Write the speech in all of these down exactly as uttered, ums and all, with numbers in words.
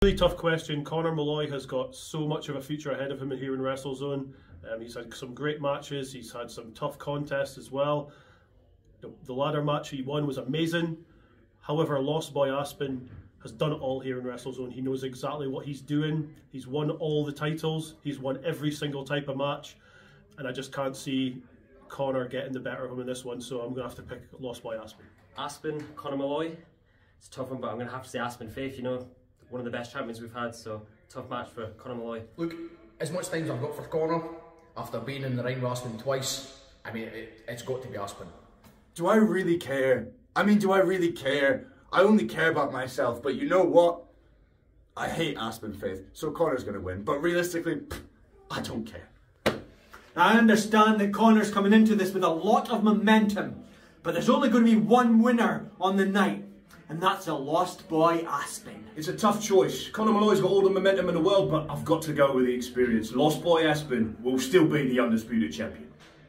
Really tough question. Conor Malloy has got so much of a future ahead of him here in WrestleZone. Um, he's had some great matches. He's had some tough contests as well. The, the ladder match he won was amazing. However, Lost Boy Aspen has done it all here in WrestleZone. He knows exactly what he's doing. He's won all the titles. He's won every single type of match. And I just can't see Conor getting the better of him in this one. So I'm going to have to pick Lost Boy Aspen. Aspen, Conor Malloy. It's a tough one, but I'm going to have to say Aspen Faith, you know. One of the best champions we've had, so tough match for Conor Malloy. Look, as much time as I've got for Conor, after being in the ring with Aspen twice, I mean, it, it's got to be Aspen. Do I really care? I mean, do I really care? I only care about myself, but you know what? I hate Aspen Faith, so Conor's going to win. But realistically, I don't care. I understand that Conor's coming into this with a lot of momentum, but there's only going to be one winner on the night, and that's a Lost Boy Aspen. It's a tough choice. Conor Malloy's got all the momentum in the world, but I've got to go with the experience. Lost Boy Aspen will still be the undisputed champion.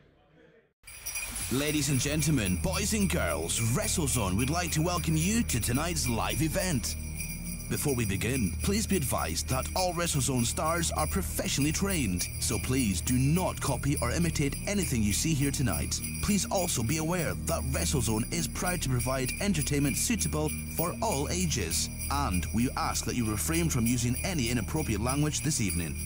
Ladies and gentlemen, boys and girls, WrestleZone would like to welcome you to tonight's live event. Before we begin, please be advised that all WrestleZone stars are professionally trained, so please do not copy or imitate anything you see here tonight. Please also be aware that WrestleZone is proud to provide entertainment suitable for all ages, and we ask that you refrain from using any inappropriate language this evening.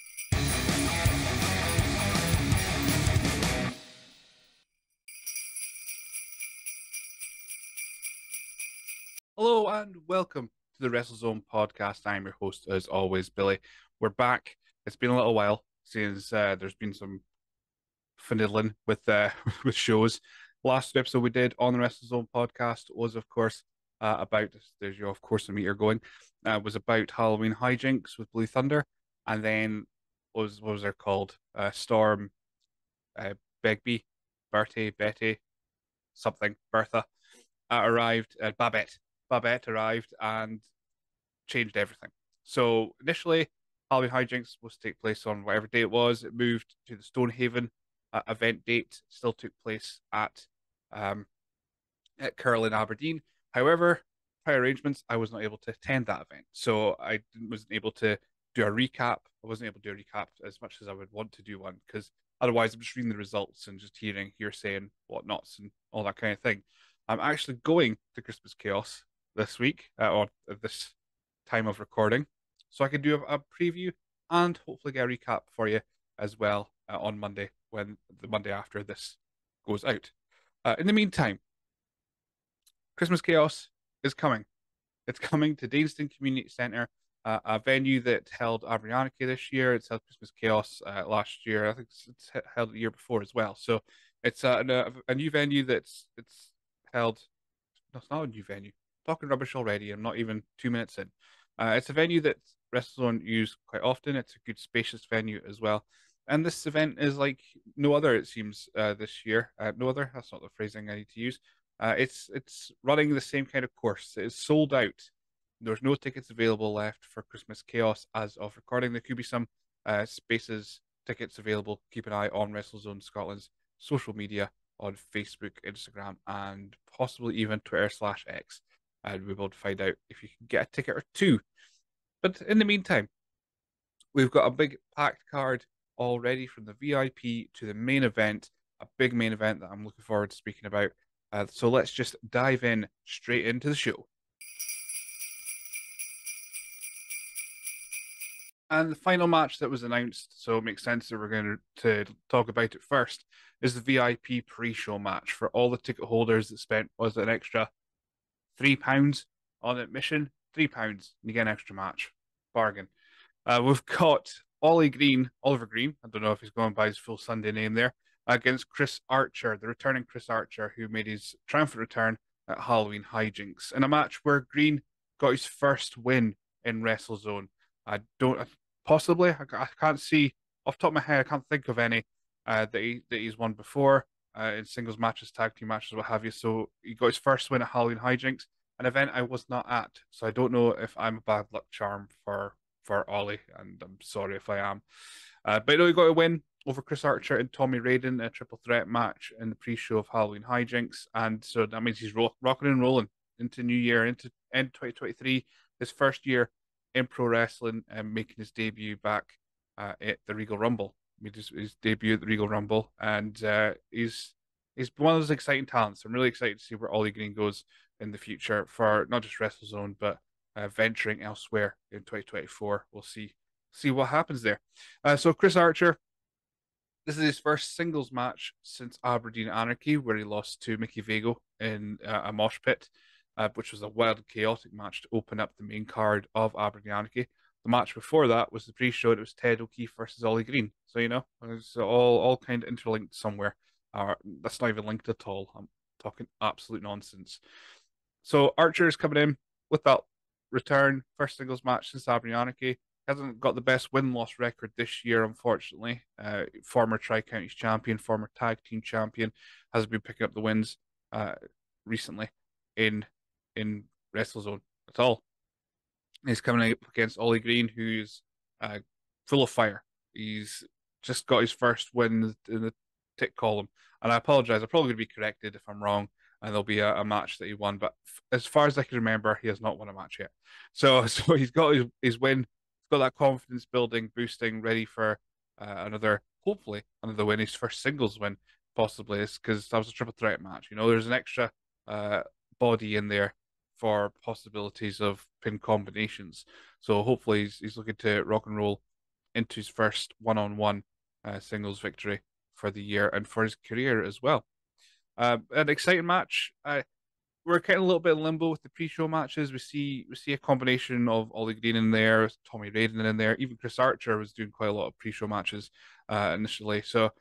Hello and welcome to the WrestleZone podcast. I'm your host, as always, Billy. We're back. It's been a little while since uh, there's been some fiddling with uh, with shows. Last episode we did on the WrestleZone podcast was, of course, uh, about there's your of course a meter going. Uh, was about Halloween hijinks with Blue Thunder, and then what was what was there called? Uh, Storm, uh, Begbie, Bertie, Betty, something, Bertha uh, arrived. Uh, Babette. Babette arrived and changed everything. So initially, Halloween hijinks was to take place on whatever day it was. It moved to the Stonehaven uh, event date. Still took place at um, at Curl in Aberdeen. However, prior arrangements, I was not able to attend that event, so I wasn't able to do a recap. I wasn't able to do a recap as much as I would want to do one, because otherwise I'm just reading the results and just hearing hearsay and whatnots and all that kind of thing. I'm actually going to Christmas Chaos this week, uh, or at this time of recording, so I can do a, a preview and hopefully get a recap for you as well uh, on Monday, when the Monday after this goes out. Uh, in the meantime, Christmas Chaos is coming. It's coming to Dainston Community Centre, uh, a venue that held Abrianarchy this year. It's held Christmas Chaos uh, last year. I think it's, it's held the year before as well. So it's uh, a, a new venue that's it's held. No, it's not a new venue. Talking rubbish already. I'm not even two minutes in. Uh, it's a venue that WrestleZone use quite often. It's a good, spacious venue as well. And this event is like no other, it seems, uh, this year. Uh, no other. That's not the phrasing I need to use. Uh, it's it's running the same kind of course. It's sold out. There's no tickets available left for Christmas Chaos as of recording. There could be some uh, spaces, tickets available. Keep an eye on WrestleZone Scotland's social media on Facebook, Instagram, and possibly even Twitter slash X. And we'll be able to find out if you can get a ticket or two. But in the meantime, we've got a big packed card already, from the V I P to the main event, a big main event that I'm looking forward to speaking about. Uh, so let's just dive in straight into the show. And the final match that was announced, so it makes sense that we're going to, to talk about it first, is the V I P pre-show match for all the ticket holders that spent, was it an extra three pounds on admission? Three pounds, and you get an extra match. Bargain. Uh, we've got Ollie Green, Oliver Green, I don't know if he's going by his full Sunday name there, against Chris Archer, the returning Chris Archer, who made his triumphant return at Halloween hijinks, in a match where Green got his first win in WrestleZone. I don't, possibly, I, I can't see, off the top of my head, I can't think of any uh, that, he, that he's won before. Uh, in singles matches, tag team matches, what have you. So he got his first win at Halloween hijinks, an event I was not at. So I don't know if I'm a bad luck charm for for Ollie, and I'm sorry if I am. Uh, but no, he got a win over Chris Archer and Tommy Raiden, a triple threat match in the pre-show of Halloween hijinks, and so that means he's ro- rocking and rolling into New Year, into end twenty twenty-three, his first year in pro wrestling and making his debut back uh, at the Regal Rumble. He made his, his debut at the Regal Rumble, and uh, he's he's one of those exciting talents. I'm really excited to see where Ollie Green goes in the future for not just WrestleZone, but uh, venturing elsewhere in twenty twenty-four. We'll see see what happens there. Uh, so Chris Archer, this is his first singles match since Aberdeen Anarchy, where he lost to Mickey Vago in uh, a mosh pit, uh, which was a wild and chaotic match to open up the main card of Aberdeen Anarchy. The match before that was the pre-show. It was Ted O'Keefe versus Ollie Green. So, you know, it's all, all kind of interlinked somewhere. Uh, that's not even linked at all. I'm talking absolute nonsense. So Archer is coming in with that return, first singles match since Aberdeen Anarchy. Hasn't got the best win-loss record this year, unfortunately. Uh, former Tri-Counties champion, former tag team champion, has been picking up the wins uh, recently in in WrestleZone at all. He's coming up against Ollie Green, who's uh, full of fire. He's just got his first win in the tick column, and I apologize. I'm probably going to be corrected if I'm wrong, and there'll be a, a match that he won. But f- as far as I can remember, he has not won a match yet. So, so he's got his, his win. He's got that confidence building, boosting, ready for uh, another, hopefully another win. His first singles win, possibly, is because that was a triple threat match. You know, there's an extra uh, body in there for possibilities of pin combinations. So hopefully he's, he's looking to rock and roll into his first one-on-one uh, singles victory for the year and for his career as well. Uh, an exciting match. Uh, we're kind of a little bit in limbo with the pre-show matches. We see we see a combination of Ollie Green in there, Tommy Raiden in there. Even Chris Archer was doing quite a lot of pre-show matches uh, initially. So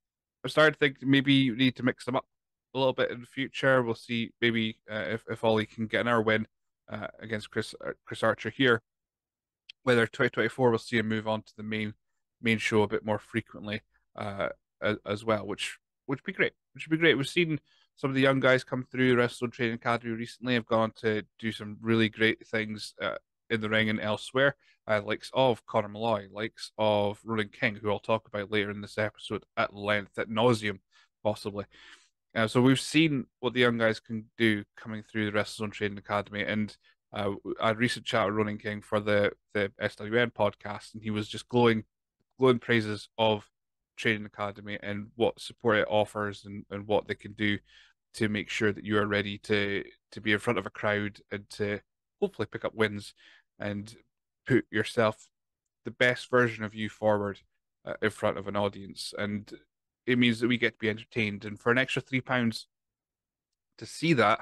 I started to think maybe we need to mix them up a little bit in the future. We'll see maybe uh, if if Ollie can get another win uh, against Chris uh, Chris Archer here. Whether twenty twenty-four we'll see him move on to the main main show a bit more frequently uh, as, as well, which which would be great. Which would be great. We've seen some of the young guys come through the WrestleZone Training Academy recently. Have gone to do some really great things uh, in the ring and elsewhere. Uh, likes of Conor Malloy, likes of Ronan King, who I'll talk about later in this episode at length, at nauseum, possibly. Uh, so we've seen what the young guys can do coming through the WrestleZone Training Academy, and uh, I had a recent chat with Ronan King for the the S W N podcast, and he was just glowing, glowing praises of Training Academy and what support it offers, and, and what they can do to make sure that you are ready to to be in front of a crowd and to hopefully pick up wins and put yourself, the best version of you, forward uh, in front of an audience. And it means that we get to be entertained, and for an extra three pounds to see that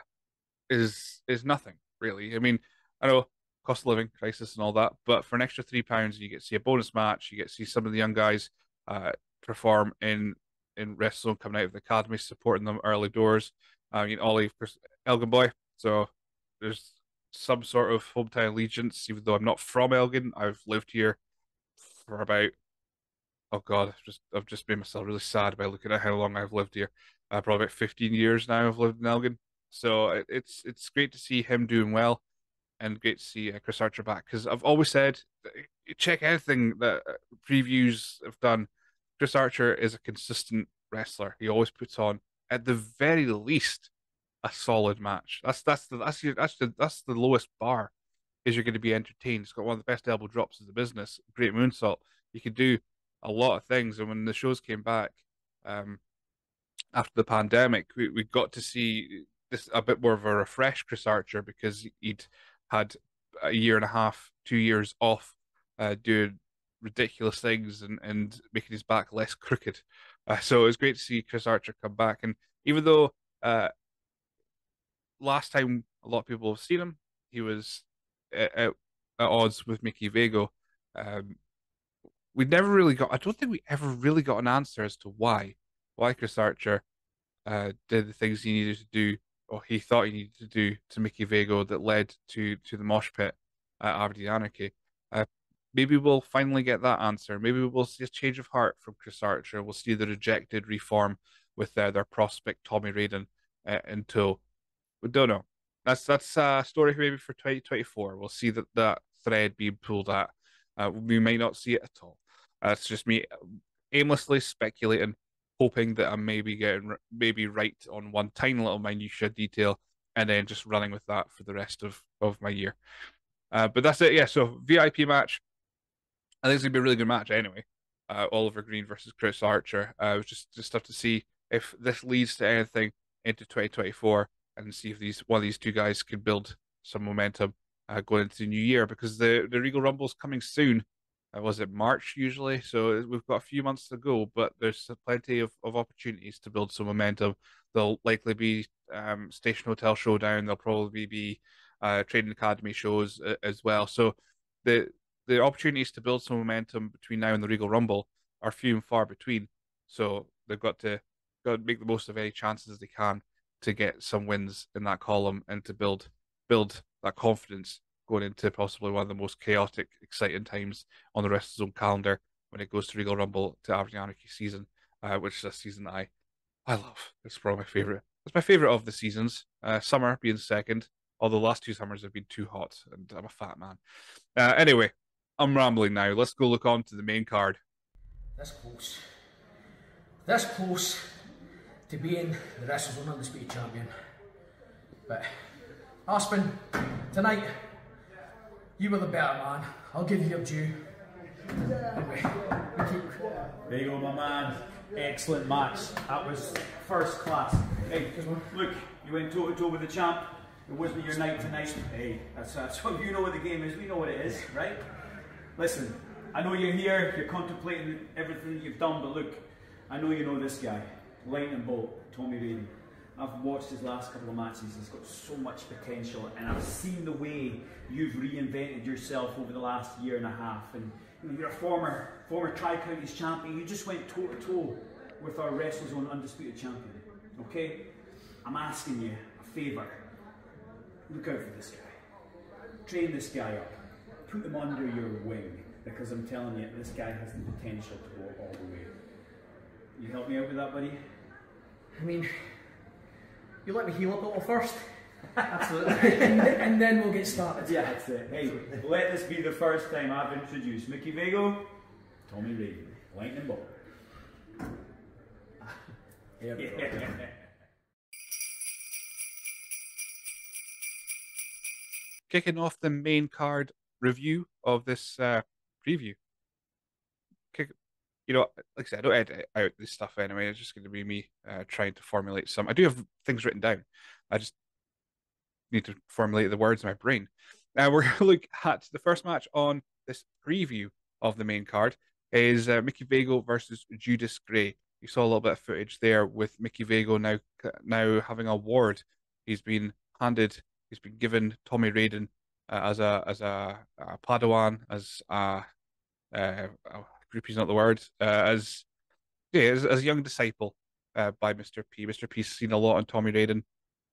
is is nothing really. I mean, I know cost of living crisis and all that, but for an extra three pounds, you get to see a bonus match. You get to see some of the young guys uh, perform in in WrestleZone coming out of the academy, supporting them early doors. I mean, Ollie, of course, Elgin boy, so there's some sort of hometown allegiance, even though I'm not from Elgin. I've lived here for about, oh God, I've just I've just made myself really sad by looking at how long I've lived here. Uh, probably about fifteen years now I've lived in Elgin. So it, it's it's great to see him doing well, and great to see uh, Chris Archer back, because I've always said, check anything that uh, previews have done. Chris Archer is a consistent wrestler. He always puts on, at the very least, a solid match. That's that's the that's your, that's the that's the lowest bar. Is you're going to be entertained. He's got one of the best elbow drops in the business. Great moonsault. You can do a lot of things. And when the shows came back um, after the pandemic, we, we got to see this a bit more of a refreshed Chris Archer, because he'd had a year and a half, two years off uh, doing ridiculous things and, and making his back less crooked. Uh, so it was great to see Chris Archer come back. And even though uh, last time a lot of people have seen him, he was at, at odds with Mickey Vago. Um, we never really got, I don't think we ever really got an answer as to why, why Chris Archer uh, did the things he needed to do, or he thought he needed to do, to Mickey Vago that led to, to the mosh pit at Aberdeen Anarchy. Uh, maybe we'll finally get that answer. Maybe we'll see a change of heart from Chris Archer. We'll see the rejected reform with uh, their prospect Tommy Raiden uh, until, we don't know. That's that's a story maybe for twenty twenty-four. We'll see that that thread being pulled at. Uh, we may not see it at all. That's uh, just me aimlessly speculating, hoping that I'm maybe getting maybe right on one tiny little minutia detail, and then just running with that for the rest of, of my year. Uh, but that's it. Yeah. So V I P match. I think it's gonna be a really good match anyway. Uh, Oliver Green versus Chris Archer. Uh, it was just just have to see if this leads to anything into twenty twenty-four and see if these one of these two guys can build some momentum uh, going into the new year, because the the Regal Rumble's coming soon. Uh, was it March usually? So we've got a few months to go, but there's plenty of, of opportunities to build some momentum. There'll likely be um, Station Hotel Showdown. There'll probably be uh, Training Academy shows uh, as well. So the the opportunities to build some momentum between now and the Regal Rumble are few and far between. So they've got to got to make the most of any chances they can to get some wins in that column and to build build that confidence going into possibly one of the most chaotic, exciting times on the WrestleZone calendar when it goes to Regal Rumble to Average Anarchy season, uh, which is a season that I I love. It's probably my favorite. It's my favorite of the seasons. Uh, summer being second, although the last two summers have been too hot, and I'm a fat man. Uh, anyway, I'm rambling now. Let's go look on to the main card. This close. This close to being the WrestleZone Undisputed Champion. But, Aspen, tonight, you were the better man. I'll give you your due. Anyway, we keep... There you go, my man. Excellent match. That was first class. Hey, look, you went toe to toe with the champ. It wasn't your night tonight. Hey, that's, that's what you know what the game is. We know what it is, right? Listen, I know you're here, you're contemplating everything that you've done, but look, I know you know this guy, lightning bolt, Tommy Raiden. I've watched his last couple of matches. He's got so much potential, and I've seen the way you've reinvented yourself over the last year and a half. And you know, you're a former former Tri-Counties champion. You just went toe to toe with our WrestleZone Undisputed Champion. Okay, I'm asking you a favour. Look out for this guy. Train this guy up. Put him under your wing, because I'm telling you, this guy has the potential to go all the way. You help me out with that, buddy? I mean, you let me heal up a little first. Absolutely. and, and then we'll get started. Yeah, that's it. Hey, let this be the first time I've introduced Mickey Vago, Tommy Raiden, lightning bolt. Here we Yeah. go. Kicking off the main card review of this uh, preview. Kick, you know, like I said, I don't edit out this stuff anyway. It's just going to be me uh, trying to formulate some. I do have things written down. I just need to formulate the words in my brain. Now we're going to look at the first match on this preview of the main card is uh, Mickey Vago versus Judas Gray. You saw a little bit of footage there with Mickey Vago now now having an award. He's been handed. He's been given Tommy Raiden uh, as a as a, a Padawan, as a, uh, a groupie's not the word, uh, as yeah, as, as a young disciple uh, by Mister P. Mister P's seen a lot on Tommy Raiden,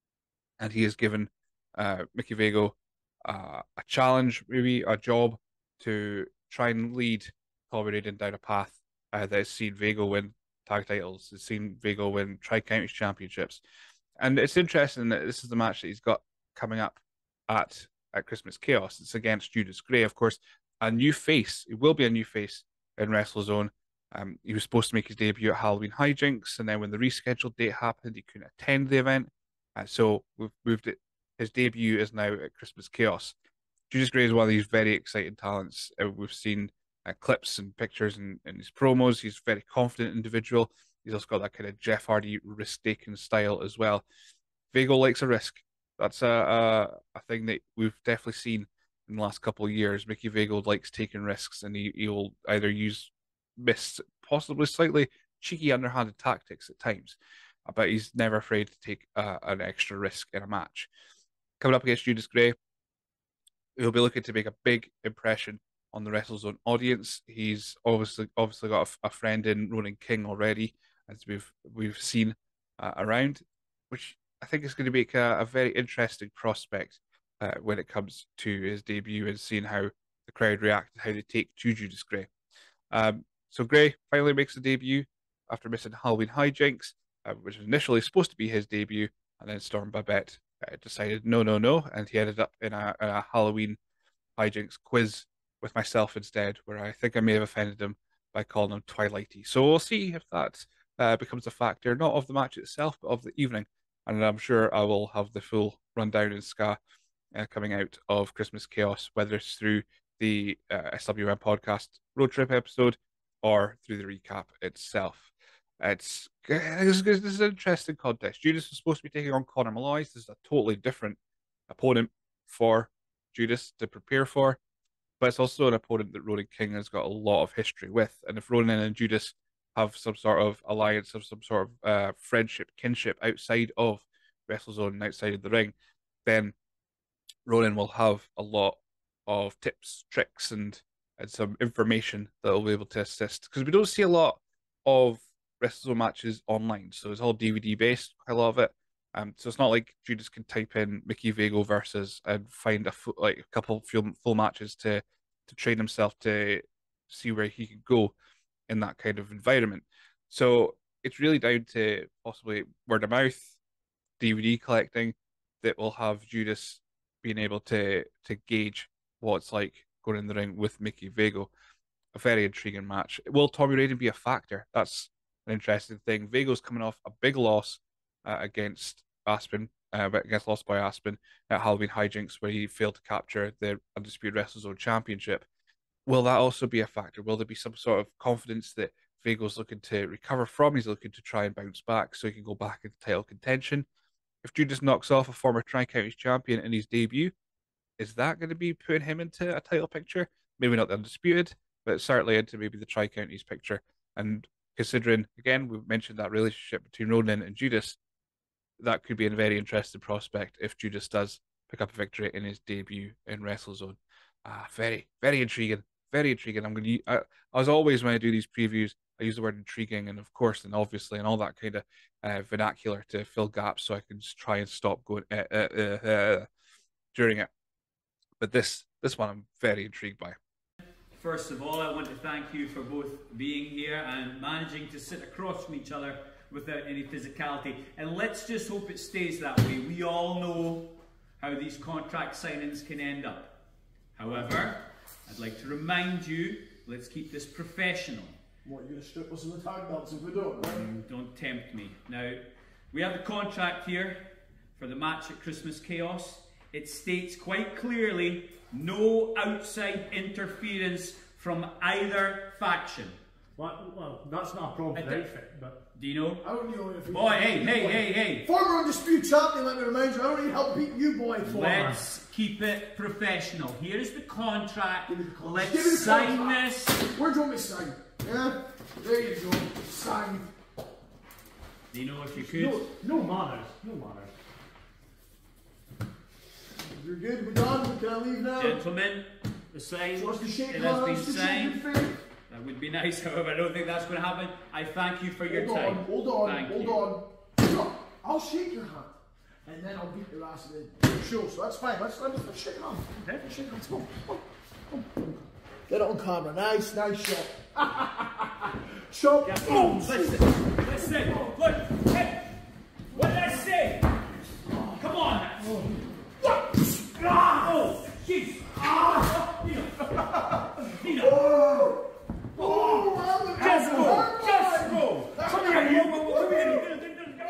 and he has given uh, Mickey Vago uh, a challenge, maybe a job to try and lead Tommy Raiden down a path uh, that has seen Vago win tag titles, has seen Vago win Tri-Counties championships, and it's interesting that this is the match that he's got coming up at at Christmas Chaos. It's against Judas Gray, of course, a new face. It will be a new face in WrestleZone. Um, he was supposed to make his debut at Halloween Hijinks, and then when the rescheduled date happened, he couldn't attend the event. Uh, so we've moved it. His debut is now at Christmas Chaos. Judas Gray is one of these very exciting talents. Uh, we've seen uh, clips and pictures and, and his promos. He's a very confident individual. He's also got that kind of Jeff Hardy risk-taking style as well. Vago likes a risk. That's a, a a thing that we've definitely seen in the last couple of years. Mickey Vago likes taking risks, and he, he'll either use miss, possibly slightly cheeky, underhanded tactics at times, but he's never afraid to take uh, an extra risk in a match. Coming up against Judas Gray, he'll be looking to make a big impression on the WrestleZone audience. He's obviously obviously got a, a friend in Ronan King already, as we've we've seen uh, around, which I think is going to make a, a very interesting prospect uh, when it comes to his debut and seeing how the crowd react and how they take to Judas Gray. Um, so Gray finally makes a debut after missing Halloween Hijinks, uh, which was initially supposed to be his debut, and then Storm Babette uh, decided no, no, no, and he ended up in a, a Halloween Hijinks quiz with myself instead, where I think I may have offended him by calling him Twilighty. So we'll see if that uh, becomes a factor, not of the match itself, but of the evening. And I'm sure I will have the full rundown in Ska uh, coming out of Christmas Chaos, whether it's through the uh, S W M podcast road trip episode or through the recap itself. It's this is an interesting contest. Judas was supposed to be taking on Conor Malloy. This is a totally different opponent for Judas to prepare for, but it's also an opponent that Ronan King has got a lot of history with. And if Ronan and Judas have some sort of alliance, of some sort of uh, friendship, kinship outside of WrestleZone and outside of the ring, then Ronan will have a lot of tips, tricks, and and some information that will be able to assist. Because we don't see a lot of WrestleZone matches online, so it's all D V D based, quite a lot of it. Um, so it's not like Judas can type in Mickey Vago versus and find a like a couple full, full matches to to train himself to see where he could go in that kind of environment. So it's really down to possibly word of mouth, D V D collecting that will have Judas being able to to gauge what it's like going in the ring with Mickey Vago. A very intriguing match. Will Tommy Raiden be a factor? That's an interesting thing. Vago's coming off a big loss uh, against Aspen, uh, against Lost Boy Aspen at Halloween Hijinks, where he failed to capture the Undisputed WrestleZone Championship. Will that also be a factor? Will there be some sort of confidence that Vago's looking to recover from? He's looking to try and bounce back so he can go back into title contention. If Judas knocks off a former Tri-Counties champion in his debut, is that going to be putting him into a title picture? Maybe not the Undisputed, but certainly into maybe the Tri-Counties picture. And considering, again, we've mentioned that relationship between Ronan and Judas, that could be a very interesting prospect if Judas does pick up a victory in his debut in WrestleZone. Ah, very, very intriguing. Very intriguing. I'm going to. I, as always, when I do these previews, I use the word intriguing, and of course, and obviously, and all that kind of uh, vernacular to fill gaps, so I can just try and stop going uh, uh, uh, uh, during it. But this, this one, I'm very intrigued by. First of all, I want to thank you for both being here and managing to sit across from each other without any physicality. And let's just hope it stays that way. We all know how these contract signings can end up. However, I'd like to remind you, let's keep this professional. What, you're going to strip us in the tag belts if we don't, right? Mm, don't tempt me. Now, we have the contract here for the match at Christmas Chaos. It states quite clearly, no outside interference from either faction. Well, well that's not a problem for the outfit, but... Do you know? I don't need anything. Boy, hey, hey, hey, hey. Former Undisputed Champion, let me remind you, I don't need help beating you, boy. Let's keep it professional. Here's the contract. The contract. Let's sign contract. This. Where do you want me to sign? Yeah? There you go. Sign. Do you know if you could? No, no manners. No manners. You're good, we're done. Can I leave now? Gentlemen, the sign. So it has been signed. That would be nice, however, I don't think that's going to happen. I thank you for your hold time. On, hold on, thank hold you. on. No, I'll shake your hand, and then I'll beat your ass in the show. So that's fine. Let's let's, let's shake it on. Okay, let's shake it on. Let's go. Come on. Come on. Get it on camera. Nice, nice shot. Shot. Yeah. Oh, listen, listen. Look, hey, what did I say? Oh, come on. Oh. What? Ah, oh, jeez. Ah, Nino. Nino. Oh. Oh, just go! Just go! Come here, you! Come here!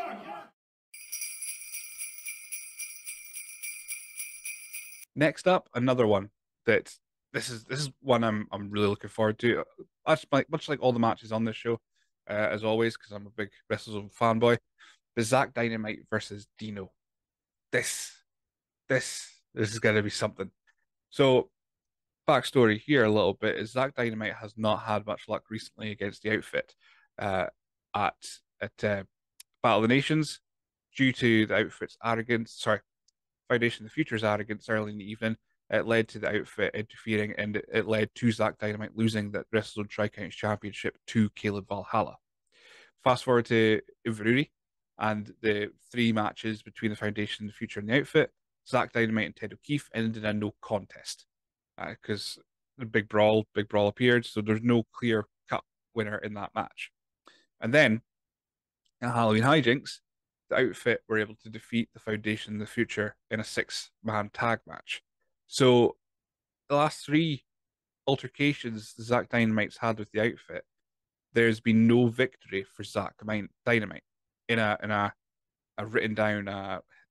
Next up, another one that this is this is one I'm I'm really looking forward to. Much like much like all the matches on this show, uh, as always, because I'm a big WrestleZone fanboy. The Zack Dynamite versus Dino. This, this, this is going to be something. So, backstory here a little bit is Zack Dynamite has not had much luck recently against the outfit uh, at at uh, Battle of the Nations due to the outfit's arrogance. Sorry, Foundation of the Future's arrogance early in the evening. It led to the outfit interfering, and it, it led to Zack Dynamite losing the WrestleZone Tri-Counties Championship to Caleb Valhalla. Fast forward to Inverurie and the three matches between the Foundation, the Future, and the outfit. Zack Dynamite and Ted O'Keefe ended in a no contest because uh, the big brawl, big brawl appeared, so there's no clear cut winner in that match. And then at Halloween Hijinks, the outfit were able to defeat the Foundation, the Future, in a six-man tag match. So the last three altercations Zack Dynamite's had with the outfit, there's been no victory for Zack Dynamite in a in a, a written down uh,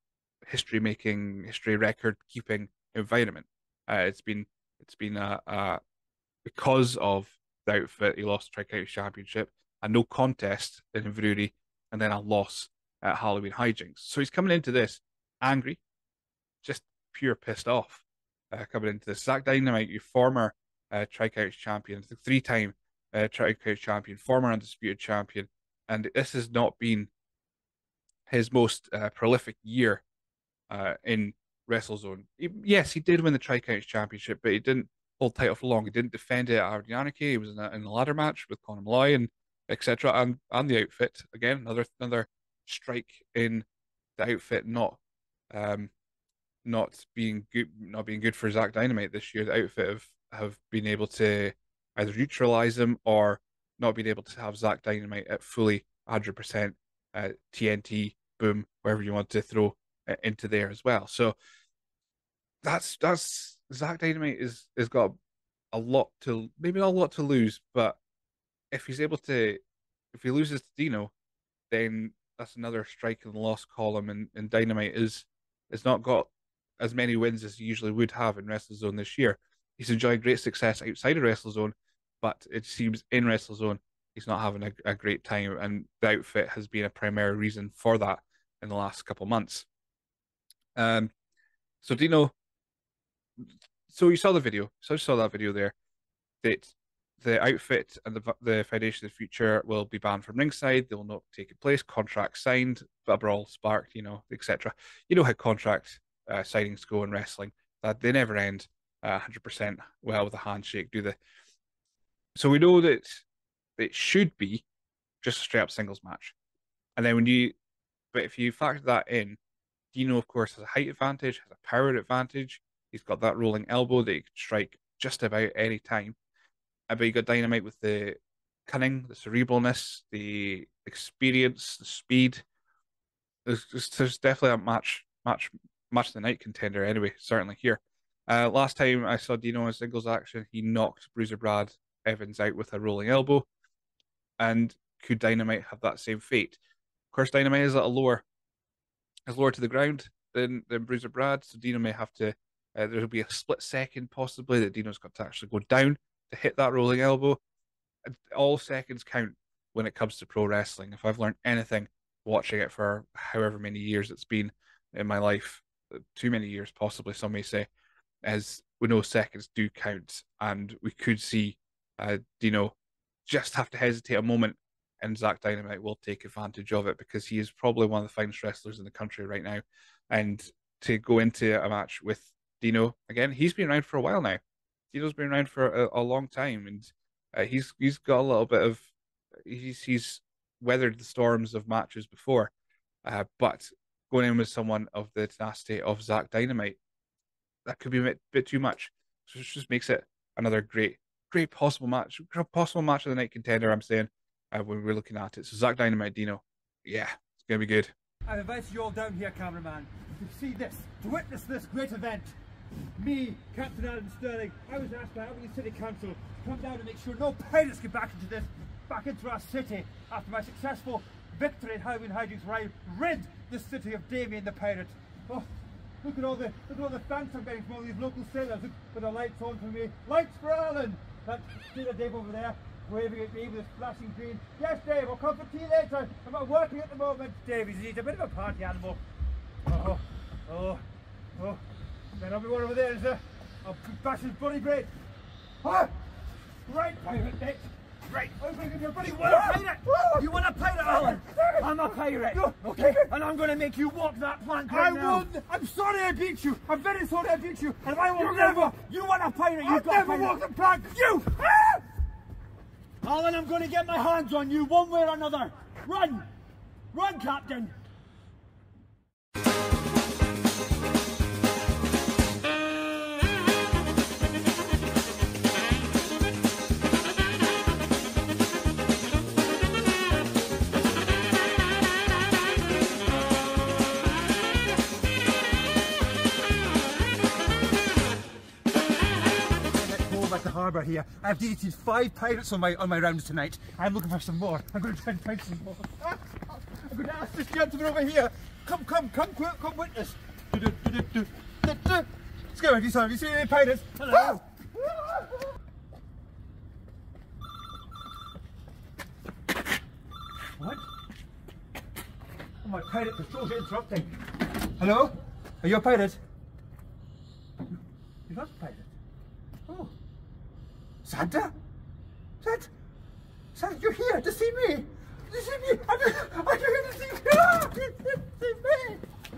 history-making, history record-keeping environment. Uh, it's been it's been a, a because of the outfit, he lost the Tri-County Championship, a no contest in Inverurie, and then a loss at Halloween Hijinks. So he's coming into this angry, just pure pissed off. Uh, coming into this, Zach Dynamite, your former uh, Tri-County champion, three-time uh, Tri-County champion, former undisputed champion, and this has not been his most uh, prolific year uh, in WrestleZone. He, yes, he did win the Tri-County Championship, but he didn't hold title for long. He didn't defend it at Aberdeen Anarchy. He was in a, in a ladder match with Conor Malloy and et cetera. And and the outfit again, another another strike in the outfit not um not being good, not being good for Zach Dynamite this year. The outfit have have been able to either neutralize him or not being able to have Zach Dynamite at fully one hundred percent uh, T N T, boom, wherever you want to throw uh, into there as well. So that's that's Zach Dynamite is has got a lot to maybe not a lot to lose, but if he's able to, if he loses to Dino, then that's another strike in the loss column, and, and Dynamite is has not got as many wins as he usually would have in WrestleZone this year. He's enjoying great success outside of WrestleZone, but it seems in WrestleZone he's not having a, a great time, and the outfit has been a primary reason for that in the last couple of months. Um, so Dino, so you saw the video, so you saw that video there, that the outfit and the the Foundation of the Future will be banned from ringside. They will not take place. Contract signed, a brawl sparked, you know, et cetera. You know how contract uh, signings go in wrestling. That they never end uh, one hundred percent well with a handshake, do they? So we know that it should be just a straight up singles match. And then when you, but if you factor that in, Dino, of course, has a height advantage, has a power advantage. He's got that rolling elbow that he can strike just about any time. But you got Dynamite with the cunning, the cerebralness, the experience, the speed. There's, there's definitely a match, match, match of the night contender. Anyway, certainly here. Uh, last time I saw Dino in singles action, he knocked Bruiser Brad Evans out with a rolling elbow. And could Dynamite have that same fate? Of course, Dynamite is at a lower, is lower to the ground than than Bruiser Brad, so Dino may have to. Uh, there will be a split second possibly that Dino's got to actually go down to hit that rolling elbow. All seconds count when it comes to pro wrestling. If I've learned anything watching it for however many years it's been in my life, too many years possibly, some may say, is we know seconds do count, and we could see uh, Dino just have to hesitate a moment, and Zach Dynamite will take advantage of it because he is probably one of the finest wrestlers in the country right now. And to go into a match with Dino, again, he's been around for a while now. Dino's been around for a, a long time, and uh, he's he's got a little bit of he's he's weathered the storms of matches before, uh, but going in with someone of the tenacity of Zach Dynamite, that could be a bit, bit too much. So it just makes it another great great possible match, possible match of the night contender. I'm saying uh, when we're looking at it. So Zach Dynamite, Dino, yeah, it's gonna be good. I've invited you all down here, cameraman, to see this, to witness this great event. Me, Captain Adam Sterling, I was asked by Aberdeen City Council to come down and make sure no pirates get back into this, back into our city after my successful victory in Halloween Hijinks, where I rid the city of Damien the pirate. Oh, look at all the look at all the thanks I'm getting from all these local sailors. Look, with the lights on for me. Lights for Alan! That sailor Dave over there, waving at me with his flashing green. Yes, Dave, I'll come for tea later. I'm not working at the moment. Dave, he's a bit of a party animal. Oh, oh, oh. Then I'll be one over there, is there? I'll bash his bloody brain. Ah! Right, pirate, Nick. Right. I'm going to give you a bloody want a pirate. You want a pirate, Alan? I'm a pirate. Okay? And I'm going to make you walk that plank right I now. I won't. I'm sorry I beat you. I'm very sorry I beat you. And I will You're never. never. You want a pirate? You've got never walk the plank. You. Ah! Alan, I'm going to get my hands on you one way or another. Run. Run, Captain. Harbour here. I've deleted five pirates on my on my rounds tonight. I'm looking for some more. I'm going to try and find some more. I'm going to ask this gentleman over here. Come, come, come, come, come witness. Let's go, have you, have you seen any pirates? Hello. What? Oh, my pirate patrol's interrupting. Hello? Are you a pirate? You're not a pirate. Oh. Santa? Santa? Santa, you're here to see me! To see me! I'm, I'm here to see me! Ah, to see me!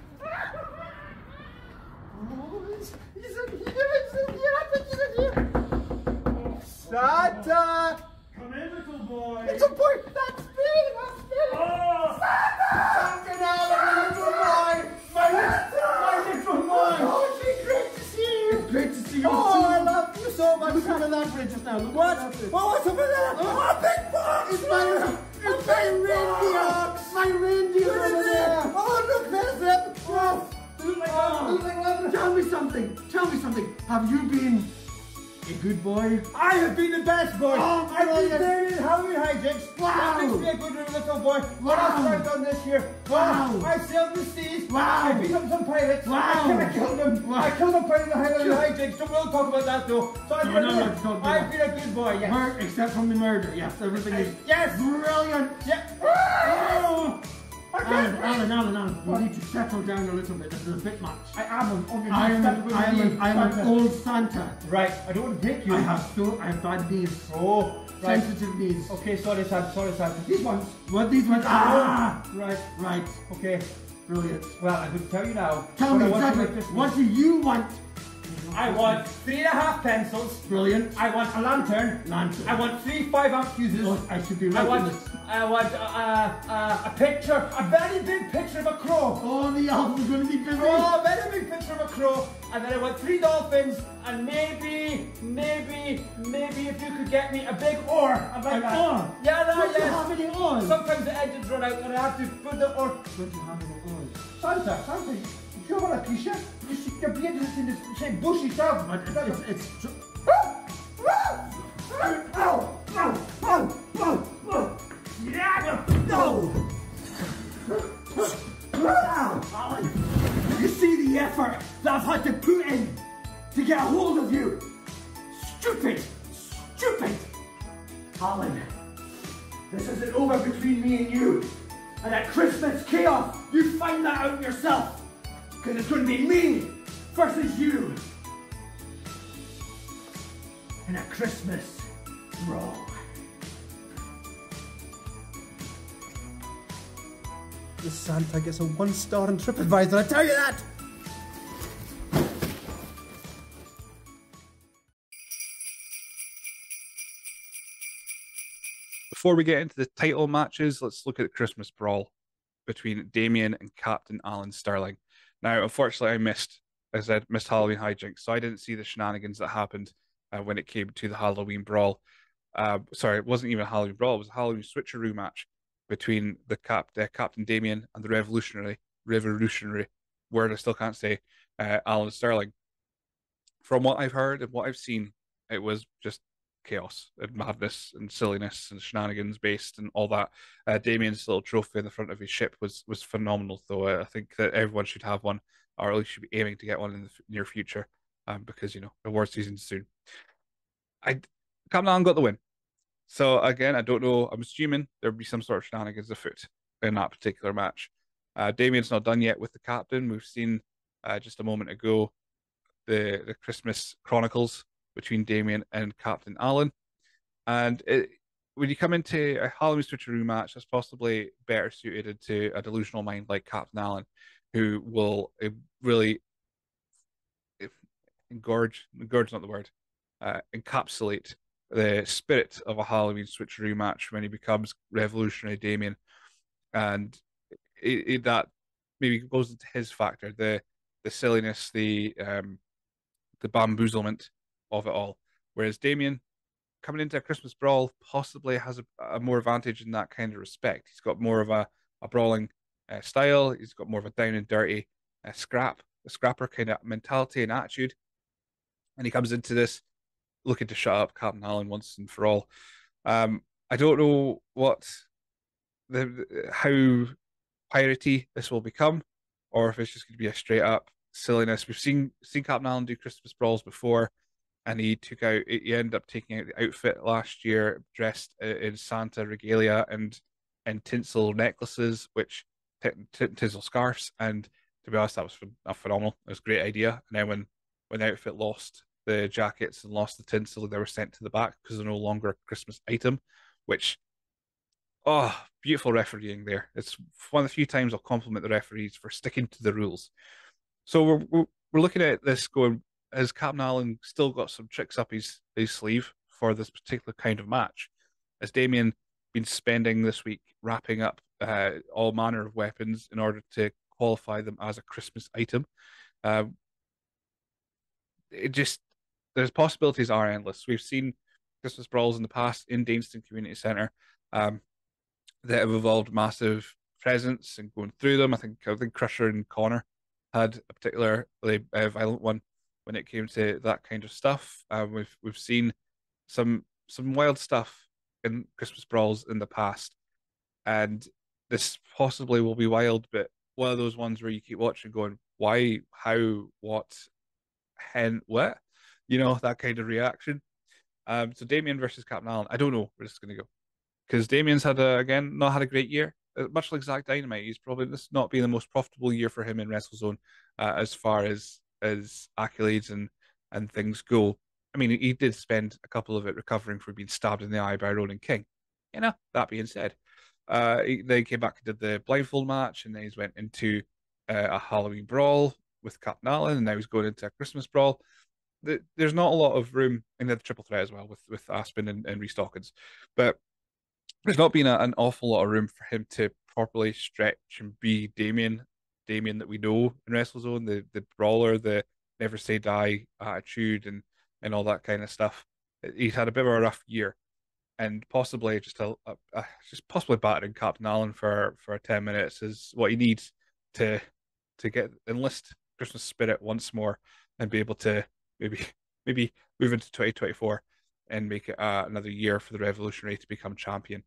Oh, he's, he's in here! He's in here! I think he's in here! Santa! Come in, little boy. Little boy! That's me! That's me! Oh! Santa! Santa now, little boy! My little, my little boy! Oh, it's great to see you! It's great to see you! Oh, I love you so much! Look over that bridge just now. Look what? Oh, what's over there? Oh, a big box! It's my, it's my reindeer! My reindeer over there! Oh, look, there's them! Oh, look like oh. Look like Tell me something! Tell me something! Have you been a good boy? I have been the best boy! Oh, I've been there in Halloween hijinks! Wow! That makes me a good little boy! What else have I done this year? Wow! I sailed the seas! Wow! I beat up some pirates! Wow! I killed them! Wow. I killed a pirate in the Halloween hijinks! Don't we'll talk about that though! So I've, no, been, no, no, no, I've been a good boy, yes! Mur except from the murder, yes, everything is... Yes! Brilliant! Yeah! Oh. Alan, Alan, Alan, Alan, you need to settle down a little bit. This is a bit much. I am an, oh, I am, an, I am, an, I am an old Santa. Right, I don't want to break you. I have so, I have bad knees. Oh, right. Sensitive knees. Okay, sorry, Santa, sorry, Santa. These ones. What, these ones? Ah! Right, right. Okay. Brilliant. Well, I would tell you now. Tell me exactly, what do you want? I want three and a half pencils. Brilliant. I want a lantern. Lantern. I want three five-ounce fuses. Oh, I should be right. I want, I want uh, uh, a picture, a very big picture of a crow. Oh, the album's going to be big. Oh, a very big picture of a crow. And then I want three dolphins, and maybe, maybe, maybe if you could get me a big oar. An oar? Yeah, no, yes. Do you have any oars? Sometimes the engines run out, and I have to put the oar. Don't you have any oars? Santa, Santa. Do you want a t-shirt? You should you're being in this same bushy stuff, but it's... it's, it's Ow! Ow! Ow! Ow! Ow! Yeah! No! Alan, you see the effort that I've had to put in to get a hold of you? Stupid! Stupid! Alan, this isn't over between me and you. And at Christmas chaos, you find that out yourself. Because it's going to be me versus you in a Christmas brawl. This Santa gets a one star on TripAdvisor, I tell you that! Before we get into the title matches, let's look at the Christmas brawl between Damien and Captain Alan Sterling. Now, unfortunately, I missed, as I said, missed Halloween hijinks, so I didn't see the shenanigans that happened uh, when it came to the Halloween brawl. Uh, sorry, it wasn't even a Halloween brawl; it was a Halloween switcheroo match between the cap, uh, Captain Damien and the revolutionary, revolutionary word I still can't say, uh, Alan Sterling. From what I've heard and what I've seen, it was just chaos and madness and silliness and shenanigans based and all that. Uh, Damien's little trophy in the front of his ship was was phenomenal, though. I think that everyone should have one, or at least should be aiming to get one in the near future, um, because you know award season's soon. I Captain Alan got the win, so again, I don't know. I'm assuming there'll be some sort of shenanigans afoot in that particular match. Uh, Damien's not done yet with the captain. We've seen uh, just a moment ago the the Christmas Chronicles between Damien and Captain Alan. And it, when you come into a Halloween switcheroo match, that's possibly better suited to a delusional mind like Captain Alan, who will uh, really engorge, engorge not the word, uh, encapsulate the spirit of a Halloween switcheroo match when he becomes revolutionary Damien. And it, it, that maybe goes into his factor, the the silliness, the um, the bamboozlement of it all. Whereas Damien, coming into a Christmas brawl, possibly has a, a more advantage in that kind of respect. He's got more of a, a brawling uh, style. He's got more of a down and dirty uh, scrap, a scrapper kind of mentality and attitude. And he comes into this looking to shut up Captain Alan once and for all. Um, I don't know what the how piratey this will become, or if it's just going to be a straight up silliness. We've seen seen Captain Allen do Christmas brawls before, and he took out. He ended up taking out the outfit last year, dressed in Santa regalia and and tinsel necklaces, which t- t- tinsel scarves. And to be honest, that was ph- phenomenal. It was a great idea. And then when when the outfit lost the jackets and lost the tinsel, they were sent to the back because they're no longer a Christmas item, which. Oh, beautiful refereeing there. It's one of the few times I'll compliment the referees for sticking to the rules. So we're we're, we're looking at this going, has Captain Allen still got some tricks up his, his sleeve for this particular kind of match? Has Damien been spending this week wrapping up uh, all manner of weapons in order to qualify them as a Christmas item? Uh, it just, there's possibilities are endless. We've seen Christmas brawls in the past in Dainston Community Centre. Um, that have evolved massive presence and going through them. I think I think Crusher and Connor had a particularly uh, violent one when it came to that kind of stuff. Um, we've we've seen some some wild stuff in Christmas brawls in the past, and this possibly will be wild, but one of those ones where you keep watching, going, why, how, what, hen, what, you know, that kind of reaction. Um, so Damien versus Captain Allen, I don't know where this is going to go. Because Damien's had, a, again, not had a great year. Uh, much like Zach Dynamite, he's probably this not been the most profitable year for him in WrestleZone uh, as far as as accolades and, and things go. I mean, he did spend a couple of it recovering from being stabbed in the eye by Ronan King. You know, that being said, uh, he, they came back and did the blindfold match, and then he's went into uh, a Halloween brawl with Captain Allen, and now he's going into a Christmas brawl. The, there's not a lot of room in the triple threat as well with, with Aspen and, and Rhys Dawkins. But there's not been a, an awful lot of room for him to properly stretch and be Damien, Damien that we know in WrestleZone, the the brawler, the never say die attitude, and and all that kind of stuff. He's had a bit of a rough year, and possibly just a, a, a just possibly battering Captain Allen for for ten minutes is what he needs to to get enlist Christmas spirit once more and be able to maybe maybe move into twenty twenty-four and make it uh, another year for the Revolutionary to become champion.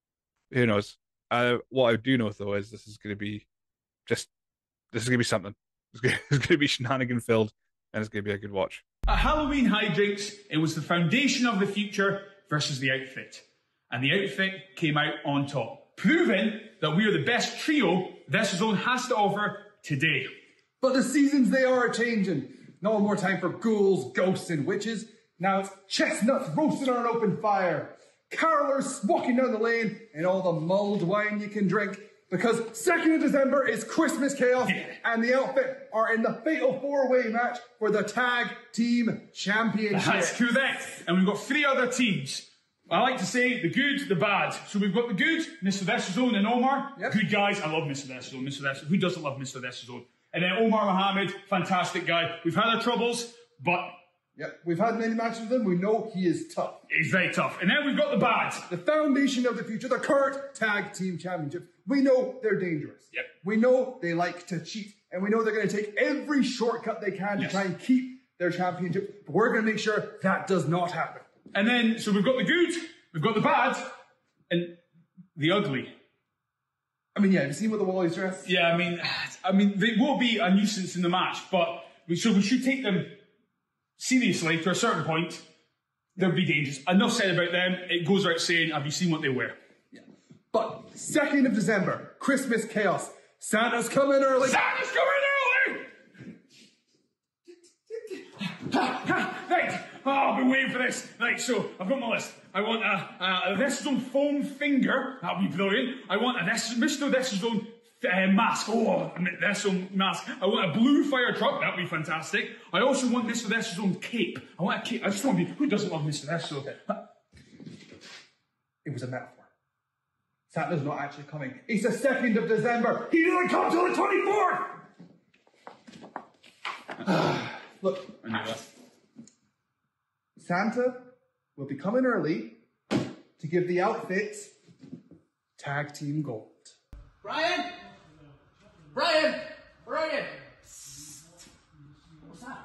Who knows? Uh, what I do know though is this is going to be just this is going to be something. It's going, to, it's going to be shenanigan filled, and it's going to be a good watch. At Halloween Hijinks, it was the foundation of the future versus the outfit, and the outfit came out on top, proving that we are the best trio WrestleZone has to offer today. But the seasons, they are changing. No more time for ghouls, ghosts, and witches. Now it's chestnuts roasted on an open fire, carolers walking down the lane, and all the mulled wine you can drink. Because second of December is Christmas Chaos, yeah. And the outfit are in the fatal four-way match for the Tag Team Championship. That's correct. And we've got three other teams. I like to say the good, the bad. So we've got the good, Mister WrestleZone and Omar. Yep. Good guys. I love Mister WrestleZone. Mister WrestleZone. Who doesn't love Mister WrestleZone? And then Omar Mohammed, fantastic guy. We've had our troubles, but... Yep, we've had many matches with him. We know he is tough. He's very tough. And then we've got the bad. The foundation of the future, the current Tag Team Championships. We know they're dangerous. Yep. We know they like to cheat. And we know they're going to take every shortcut they can yes. to try and keep their championship. But we're going to make sure that does not happen. And then, so we've got the good, we've got the bad, and the ugly. I mean, yeah, have you seen what the Wally's dress? Yeah, I mean, I mean, they will be a nuisance in the match, but we, so we should take them seriously to a certain point. They'll be dangerous. Enough said about them. It goes without saying, have you seen what they wear? Yeah. But second of December, Christmas Chaos. Santa's coming early. Santa's coming early! Right. Oh, I've been waiting for this. Right, so I've got my list. I want a, a, a WrestleZone foam finger. That'll be brilliant. I want a Mister WrestleZone uh, mask. Oh, a WrestleZone mask. I want a blue fire truck. That'll be fantastic. I also want Mister WrestleZone cape. I want a cape. I just want to be. Who doesn't love Mister WrestleZone? It was a metaphor. Santa's not actually coming. It's the second of December. He doesn't come till the twenty-fourth. Look. I knew that. Santa will be coming early to give the outfits Tag Team Gold. Brian? Brian? Brian? What's that?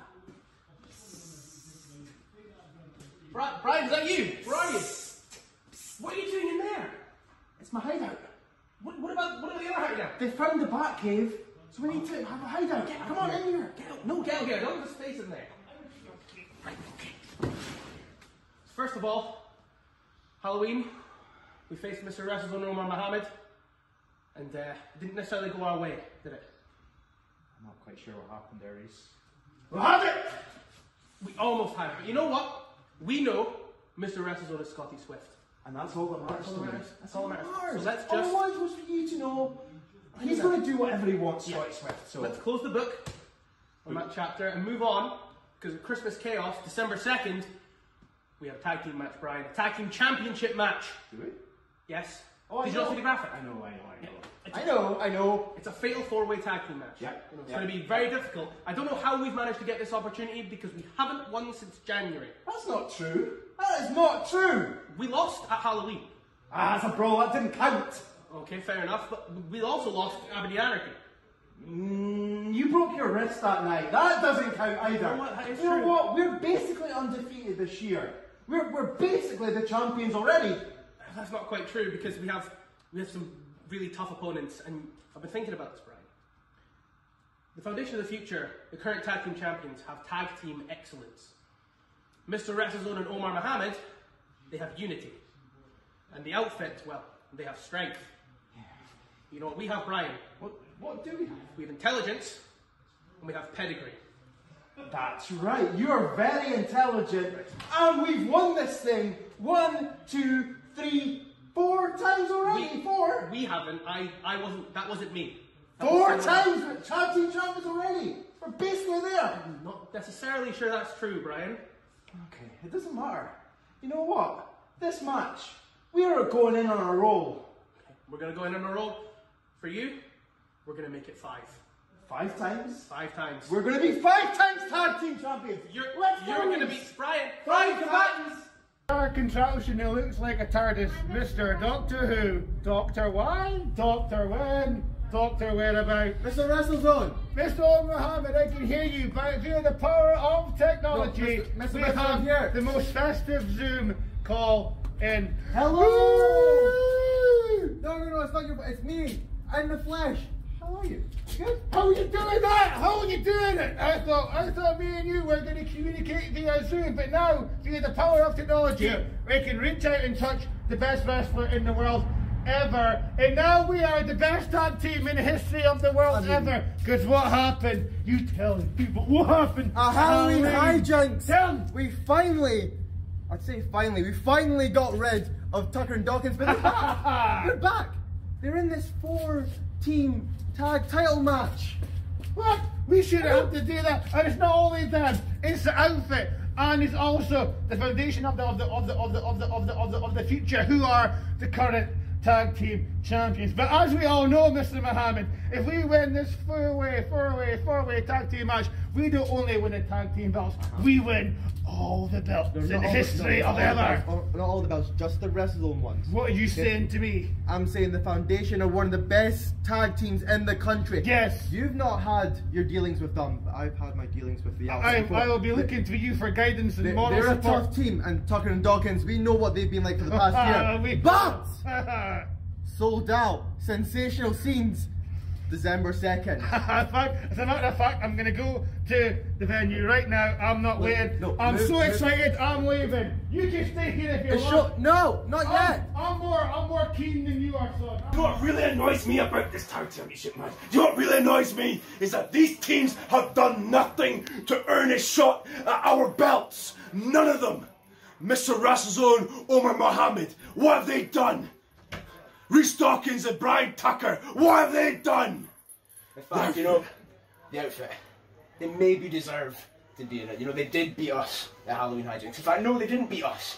Brian, Brian, is that you? Where are you? What are you doing in there? It's my hideout. What, what about what about the other hideout? They found the Bat Cave, So we need to have a hideout. Get, come on in here. Get out. No, get out here. Don't just space in there. Right, okay. First of all, Halloween, we faced Mister WrestleZone Omar Mohammed, and uh, it didn't necessarily go our way, did it? I'm not quite sure what happened there, Reese. We had it! We almost had it, but you know what? We know Mister WrestleZone is Scotty Swift. And that's all that matters. That's all that matters. That's all that matters. So let's All just... I wanted was for you to know he's going to do whatever he wants, Yeah. Scotty Swift. So Let's close the book on that chapter and move on, because of Christmas Chaos, December second, we have a tag team match, Brian. A tag team championship match. do we? Yes. Oh, I Did you not know. see the graphic? I know, I know, I know. It's I know, I know. It's a fatal four-way tag team match. Yeah. You know, it's Yeah. going to be very difficult. I don't know how we've managed to get this opportunity because we haven't won since January. That's not true. That is not true. We lost at Halloween. Ah, that's a brawl. That didn't count. Okay, fair enough. But we also lost at Aberdeen Anarchy. Mm, you broke your wrist that night. That doesn't count either. You know what? That is You know true. what? We're basically undefeated this year. We're, we're basically the champions already. That's not quite true because we have we have some really tough opponents, and I've been thinking about this, Brian. The foundation of the future, the current tag team champions, have tag team excellence. Mister WrestleZone and Omar Mohammed, they have unity. And the outfit, well, they have strength. You know what we have, Brian? What, what do we have? We have intelligence, and we have pedigree. That's right. You are very intelligent. And we've won this thing one, two, three, four times already. We- four. We haven't. I, I wasn't. That wasn't me. That Four was someone else. times with tag team champions already. We're basically there. I'm not necessarily sure that's true, Brian. Okay, it doesn't matter. You know what? This match, we are going in on a roll. We're gonna go in on a roll. For you, we're gonna make it five. Five times? Five times. We're going to be five times tag team champions. You're, Let's you're go. gonna be Brian. Five combatants. Our contraption that looks like a TARDIS, Mister Doctor Who, Doctor Why, Doctor When, Doctor Whereabout. Mister WrestleZone. Mister Mohammed, I can hear you by via the power of technology. No, Mister Mister We Mister have here. the most festive Zoom call in. Hello. Woo! No, no, no, it's not your. It's me. I'm the flesh. How are you? Good. How are you doing that? How are you doing it? I thought I thought me and you were going to communicate via Zoom, but now via the power of technology, Yeah. we can reach out and touch the best wrestler in the world ever. And now we are the best tag team in the history of the world I mean- ever. Because what happened? You tell people what happened. A Halloween hijinks! Tell 'em. We finally, I'd say finally, we finally got rid of Tucker and Dawkins, but they're back! They're back! They're in this four-team tag title match. What? We shouldn't have to do that. And it's not only that, it's the outfit. And it's also the foundation of the of the of the of the of the of the of the, of the future, who are the current tag team champions. But as we all know, Mister Mohammed, if we win this four-way, four-way, four-way tag team match, we don't only win the tag team belts, we win all the belts in the history of ever. Not all the belts, just the WrestleZone ones. What are you saying to me? I'm saying the foundation are one of the best tag teams in the country. Yes. You've not had your dealings with them, but I've had my dealings with the I, Alpha. I will be looking to you for guidance and They, moral they're a support. tough team, and Tucker and Dawkins, we know what they've been like for the past We- year. But sold out, sensational scenes, December second. In fact, as a matter of fact, I'm going to go to the venue right now. I'm not Wait, waiting. no, I'm move, so move. excited. I'm leaving. You can stay here if you It's want. show- no, not I'm, yet. I'm more. I'm more keen than you are, son. You know what really annoys me about this tag championship match? You know what really annoys me is that these teams have done nothing to earn a shot at our belts. None of them. Mister WrestleZone, Omar Mohammed, what have they done? Reese Dawkins and Brian Tucker, what have they done? In fact, you know, the outfit, they maybe deserve to be in it. You know, they did beat us at Halloween hijinks. In fact, no, they didn't beat us.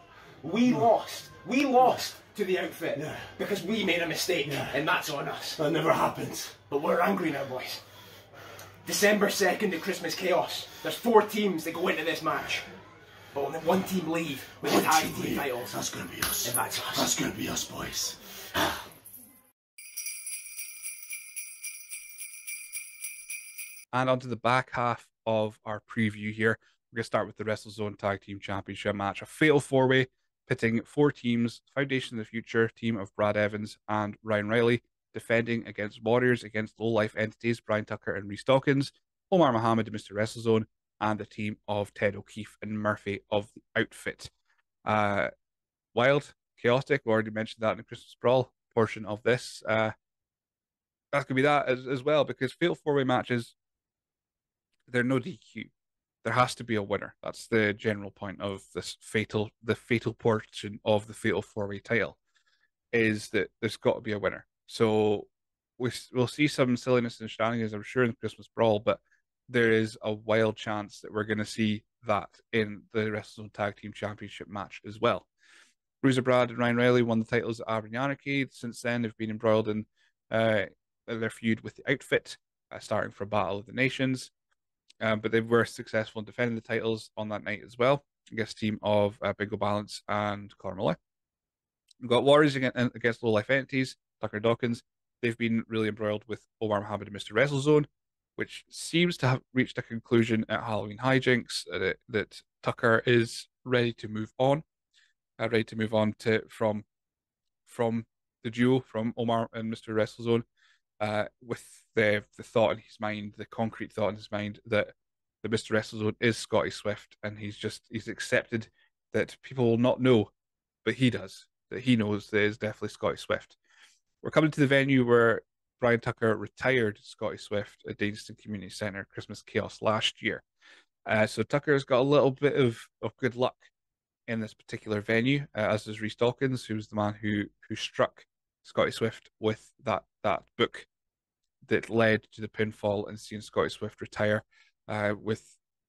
We lost. We lost to the outfit Yeah. because we made a mistake, Yeah. and that's on us. That never happens. But we're angry now, boys. December second at Christmas Chaos. There's four teams that go into this match. But only one team leave with the tag team titles. That's gonna be us. And that's us. That's gonna be us, boys. And onto the back half of our preview here. We're going to start with the WrestleZone Tag Team Championship match. A fatal four-way pitting four teams. Foundation of the Future, team of Brad Evans and Ryan Riley, defending against Warriors, against low-life entities, Brian Tucker and Reece Dawkins, Omar Mohammed and Mister WrestleZone, and the team of Ted O'Keefe and Murphy of the Outfit. Uh, wild, chaotic, we already mentioned that in the Christmas Brawl portion of this. Uh, that's going to be that as, as well, because fatal four-way matches, they're no D Q. There has to be a winner. That's the general point of this fatal, the fatal portion of the fatal four-way title, is that there's got to be a winner. So we, we'll see some silliness and shenanigans, I'm sure, in the Christmas Brawl, but there is a wild chance that we're going to see that in the WrestleZone Tag Team Championship match as well. Bruiser Brad and Ryan Riley won the titles at Aberdeen Anarchy. Since then, they've been embroiled in uh, their feud with the Outfit, uh, starting from Battle of the Nations. Um, but they were successful in defending the titles on that night as well, against a team of uh, Bingo Balance and Conor Malloy. We've got Warriors against, against low-life entities, Tucker and Dawkins. They've been really embroiled with Omar Mohammed and Mister WrestleZone, which seems to have reached a conclusion at Halloween Hijinks, uh, that, that Tucker is ready to move on, uh, ready to move on to from from the duo, from Omar and Mister WrestleZone, uh, with the the thought in his mind, the concrete thought in his mind, that the Mister WrestleZone is Scotty Swift, and he's just he's accepted that people will not know, but he does, that he knows that it's definitely Scotty Swift. We're coming to the venue where Brian Tucker retired Scotty Swift at Dainston Community Centre Christmas Chaos last year. Uh, so Tucker's got a little bit of, of good luck in this particular venue, uh, as does Reece Dawkins, who's the man who who struck Scotty Swift with that that book that led to the pinfall and seeing Scotty Swift retire. Uh, with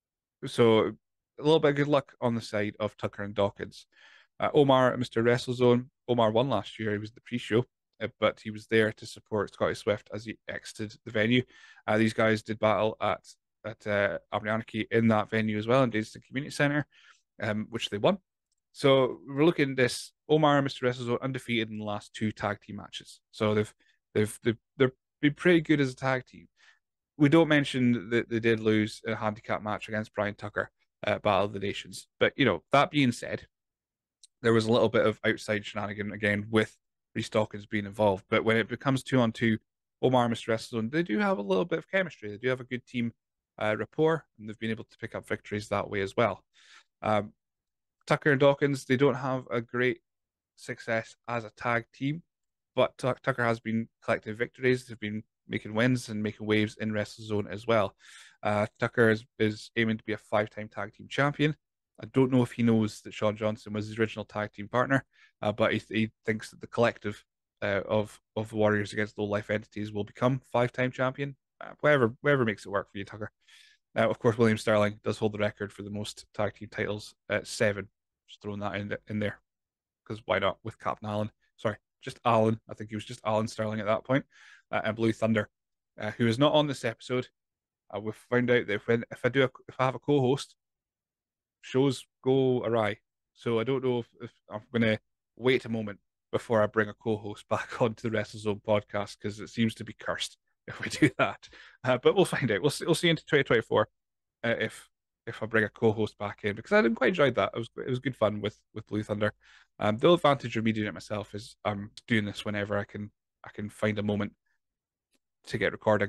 so a little bit of good luck on the side of Tucker and Dawkins. Uh, Omar and Mister WrestleZone. Omar won last year. He was the pre-show, uh, but he was there to support Scotty Swift as he exited the venue. Uh, these guys did battle at at uh, Aberdeen Anarchy in that venue as well, in Dainston Community Centre, um, which they won. So we're looking at this. Omar and Mister WrestleZone undefeated in the last two tag team matches. So they've they've they've they've been pretty good as a tag team. We don't mention that they did lose a handicap match against Brian Tucker at Battle of the Nations. But, you know, that being said, there was a little bit of outside shenanigan again with Reece Dawkins being involved. But when it becomes two on two, Omar and Mister WrestleZone, they do have a little bit of chemistry. They do have a good team uh, rapport, and they've been able to pick up victories that way as well. Um, Tucker and Dawkins, they don't have a great success as a tag team, but Tucker has been collecting victories. They've been making wins and making waves in WrestleZone as well. Uh, Tucker is, is aiming to be a five-time tag team champion. I don't know if he knows that Sean Johnson was his original tag team partner, uh, but he, he thinks that the collective uh, of of the Warriors against low life entities will become five-time champion. Uh, whatever, whatever makes it work for you, Tucker. Uh, of course, William Sterling does hold the record for the most tag team titles at seven. Just throwing that in, in there, because why not, with Captain Allen? Sorry, just Allen. I think he was just Alan Sterling at that point. Uh, and Blue Thunder, uh, who is not on this episode. Uh, we've found out that when if I do a, if I have a co-host, shows go awry. So I don't know if, if I'm going to wait a moment before I bring a co-host back onto the WrestleZone podcast, because it seems to be cursed if we do that. Uh, but we'll find out. We'll see, we'll see into twenty twenty-four uh, if if I bring a co-host back in, because I didn't quite enjoy that. It was it was good fun with with Blue Thunder. Um, the advantage of me doing it myself is I'm doing this whenever I can I can find a moment to get recording.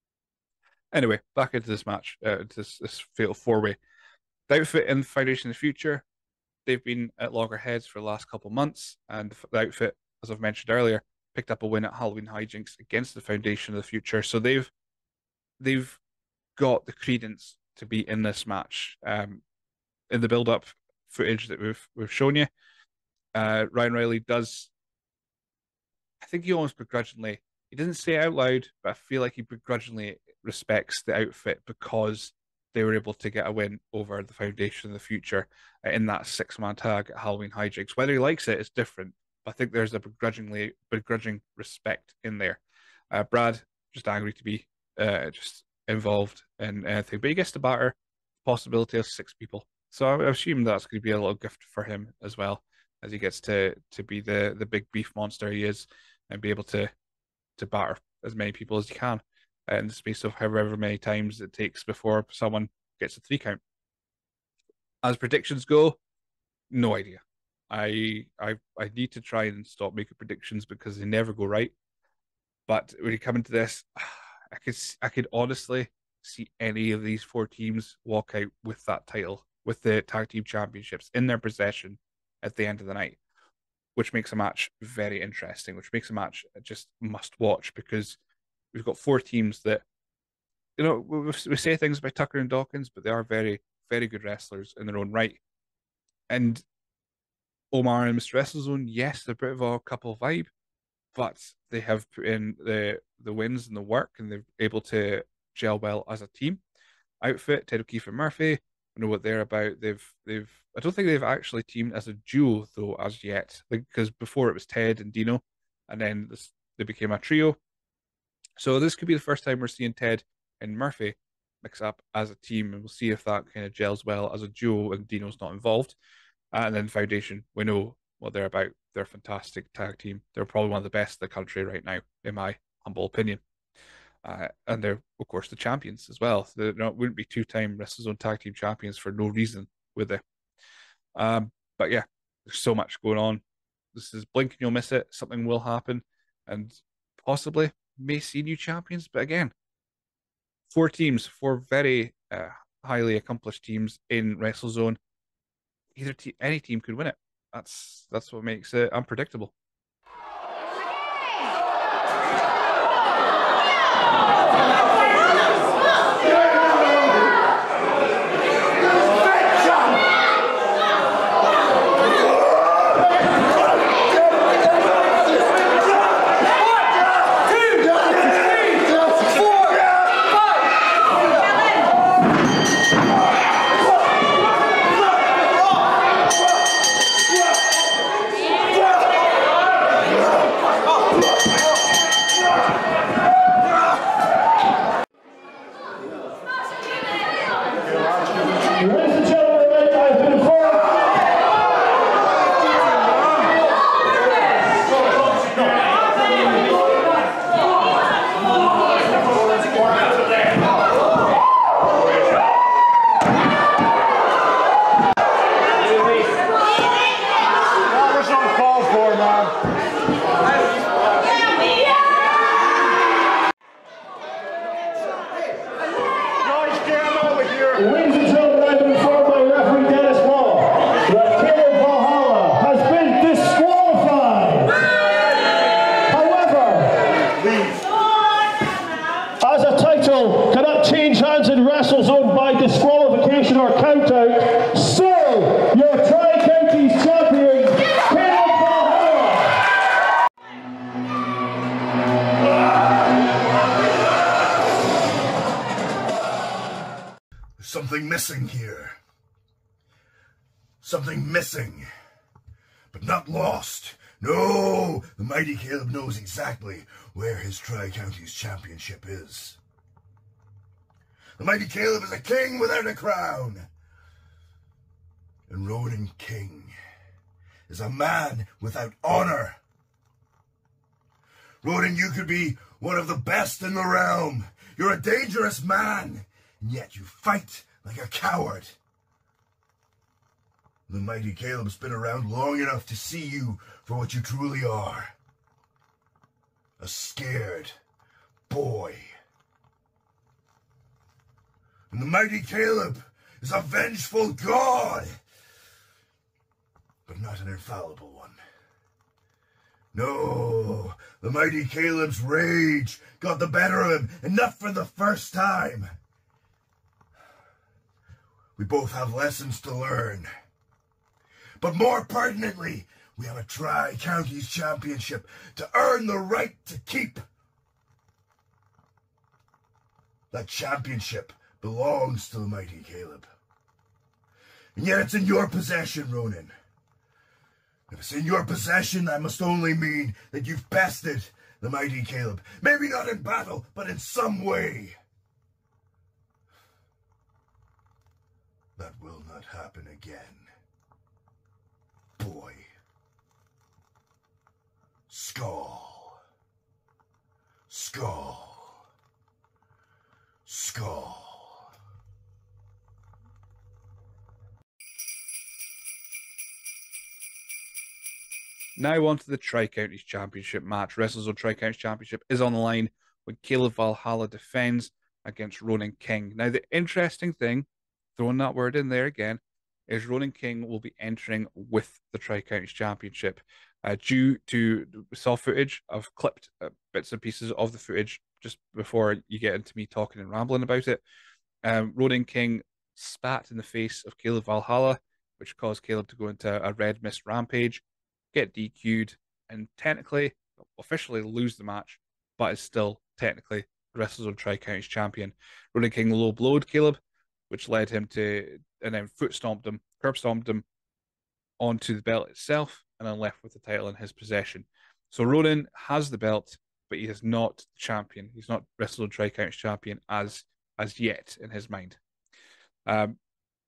Anyway, back into this match, uh, this this fatal four way. The Outfit and Foundation of the Future, they've been at loggerheads for the last couple of months, and the Outfit, as I've mentioned earlier, picked up a win at Halloween Hijinks against the Foundation of the Future. So they've they've got the credence to be in this match. Um, in the build-up footage that we've we've shown you, uh, Ryan Riley does. I think he almost begrudgingly. He doesn't say it out loud, but I feel like he begrudgingly respects the Outfit because they were able to get a win over the Foundation of the Future in that six-man tag at Halloween Hijinks. Whether he likes it is different, but I think there's a begrudgingly begrudging respect in there. Uh, Brad just angry to be uh, just involved in anything, but he gets to batter the possibility of six people. So I assume that's going to be a little gift for him as well, as he gets to to be the the big beef monster he is and be able to to batter as many people as he can in the space of however many times it takes before someone gets a three count. As predictions go, no idea. I I I need to try and stop making predictions because they never go right. But when you come into this, I could I could honestly see any of these four teams walk out with that title, with the tag team championships in their possession at the end of the night, which makes a match very interesting, which makes a match just must watch, because we've got four teams that, you know, we, we say things about Tucker and Dawkins, but they are very, very good wrestlers in their own right. And Omar and Mister WrestleZone, yes, they're a bit of a couple vibe, but they have put in the the wins and the work, and they're able to gel well as a team. Outfit, Ted O'Keefe and Murphy, I know what they're about. They've they've I don't think they've actually teamed as a duo though as yet, because before it was Ted and Dino, and then this, they became a trio. So this could be the first time we're seeing Ted and Murphy mix up as a team, and we'll see if that kind of gels well as a duo and Dino's not involved. Uh, and then Foundation, we know what they're about. They're a fantastic tag team. They're probably one of the best in the country right now, in my humble opinion. Uh, and they're, of course, the champions as well. They wouldn't be two-time WrestleZone tag team champions for no reason, would they? Um, but yeah, there's so much going on. This is blink and you'll miss it. Something will happen, and possibly may see new champions. But again, four teams, four very uh, highly accomplished teams in WrestleZone. Either te- any team could win it. That's that's what makes it unpredictable. Something missing here. Something missing, but not lost. No, the mighty Caleb knows exactly where his Tri-Counties championship is. The mighty Caleb is a king without a crown. And Ronan King is a man without honor. Ronan, you could be one of the best in the realm. You're a dangerous man, and yet you fight like a coward. The mighty Caleb's been around long enough to see you for what you truly are. A scared boy. And the mighty Caleb is a vengeful god, but not an infallible one. No, the mighty Caleb's rage got the better of him, enough for the first time. We both have lessons to learn. But more pertinently, we have a Tri-Counties championship to earn the right to keep. That championship belongs to the mighty Caleb. And yet it's in your possession, Ronan. If it's in your possession, that must only mean that you've bested the mighty Caleb. Maybe not in battle, but in some way. That will not happen again. Boy. Skull. Skull. Skull. Now on to the Tri-Counties Championship match. WrestleZone Tri-Counties Championship is on the line when Caleb Valhalla defends against Ronan King. Now, the interesting thing, throwing that word in there again, is Ronan King will be entering with the Tri-Counties Championship. Uh, due to, we saw footage, I've clipped uh, bits and pieces of the footage just before you get into me talking and rambling about it. Um, Ronan King spat in the face of Caleb Valhalla, which caused Caleb to go into a red mist rampage, get D Q'd, and technically, officially lose the match, but is still technically the WrestleZone Tri-Counties champion. Ronan King low blowed Caleb, which led him to, and then foot stomped him, curb stomped him onto the belt itself, and then left with the title in his possession. So Ronan has the belt, but he is not champion. He's not WrestleZone Tri-Counties champion as as yet in his mind. Um,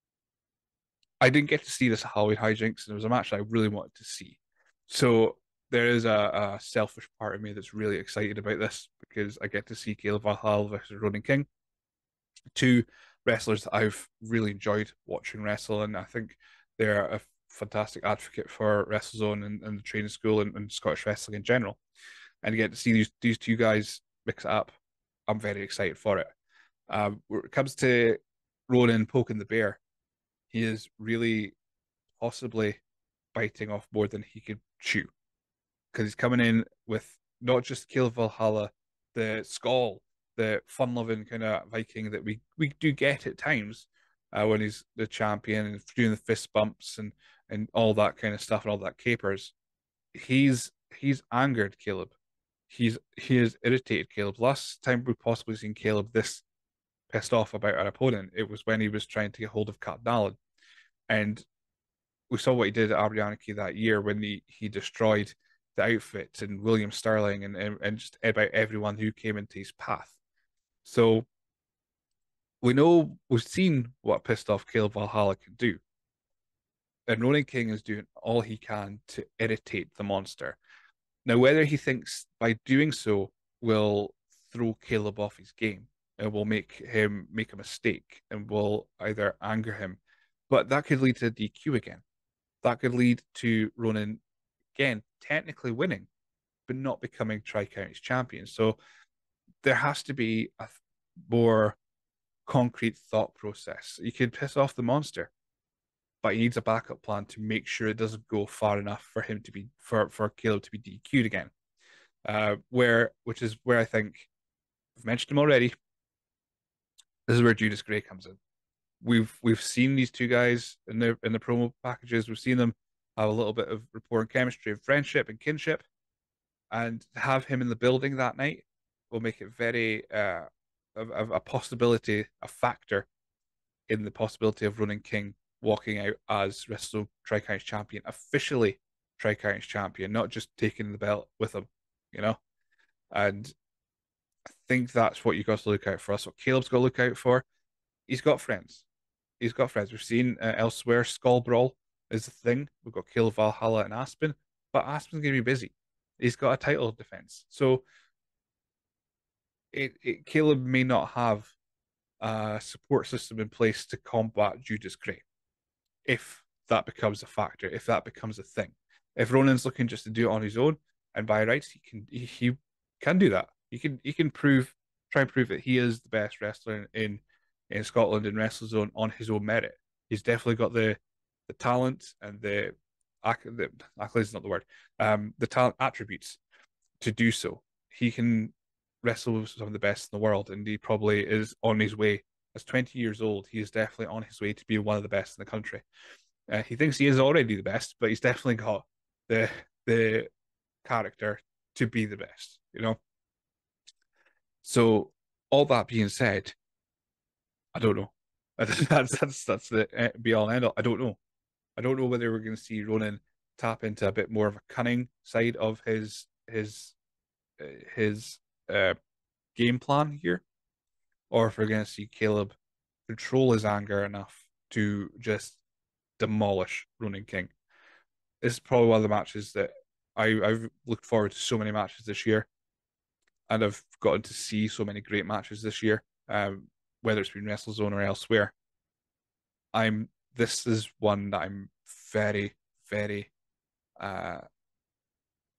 I didn't get to see this Halloween hijinks, and it was a match I really wanted to see. So there is a, a selfish part of me that's really excited about this because I get to see Caleb Valhalla versus Ronan King, two wrestlers that I've really enjoyed watching wrestle, and I think they're a fantastic advocate for WrestleZone and, and the training school and, and Scottish wrestling in general. And to get to see these these two guys mix it up, I'm very excited for it. Um, when it comes to Ronan poking the bear, he is really possibly biting off more than he could chew because he's coming in with not just Caleb Valhalla, the skull, the fun-loving kind of Viking that we we do get at times uh, when he's the champion and doing the fist bumps and and all that kind of stuff and all that capers. He's he's angered Caleb. He's he has irritated Caleb. Last time we've possibly seen Caleb this pissed off about our opponent, it was when he was trying to get hold of Kat Dallin. And we saw what he did at Abrianiki that year when he, he destroyed the outfit and William Sterling and, and, and just about everyone who came into his path. So we know, we've seen what pissed off Caleb Valhalla can do. And Ronan King is doing all he can to irritate the monster. Now, whether he thinks by doing so will throw Caleb off his game and will make him make a mistake and will either anger him, but that could lead to a D Q again. That could lead to Ronan, again, technically winning, but not becoming Tri-Counties champion. So there has to be a more concrete thought process. You could piss off the monster, but he needs a backup plan to make sure it doesn't go far enough for him to be, for, for Caleb to be D Q'd again. Uh, where, which is where I think, I've mentioned him already, this is where Judas Gray comes in. We've we've seen these two guys in the in the promo packages. We've seen them have a little bit of rapport and chemistry and friendship and kinship, and to have him in the building that night will make it very uh, a, a possibility, a factor in the possibility of Ronan King walking out as WrestleZone Tri-Counties champion, officially Tri-Counties champion, not just taking the belt with him, you know. And I think that's what you got to look out for. That's what Caleb's got to look out for. He's got friends. He's got friends. We've seen uh, elsewhere, Skull Brawl is the thing. We've got Caleb Valhalla and Aspen, but Aspen's going to be busy. He's got a title defense. So it, it Caleb may not have a support system in place to combat Judas Gray if that becomes a factor, if that becomes a thing. If Ronan's looking just to do it on his own and by rights, he can he, he can do that. He can he can prove try and prove that he is the best wrestler in in Scotland in WrestleZone on his own merit. He's definitely got the the talent and the the accolades is not the word. Um, the talent attributes to do so. He can wrestle with some of the best in the world, and he probably is on his way. As twenty years old, he is definitely on his way to be one of the best in the country. Uh, he thinks he is already the best, but he's definitely got the the character to be the best, you know. So, all that being said, I don't know. That's that's that's the be all and end all. I don't know. I don't know whether we're going to see Ronan tap into a bit more of a cunning side of his his uh, his uh, game plan here, or if we're going to see Caleb control his anger enough to just demolish Ronan King. This is probably one of the matches that I, I've looked forward to so many matches this year, and I've gotten to see so many great matches this year, um, whether it's been WrestleZone or elsewhere. I'm this is one that I'm very, very uh,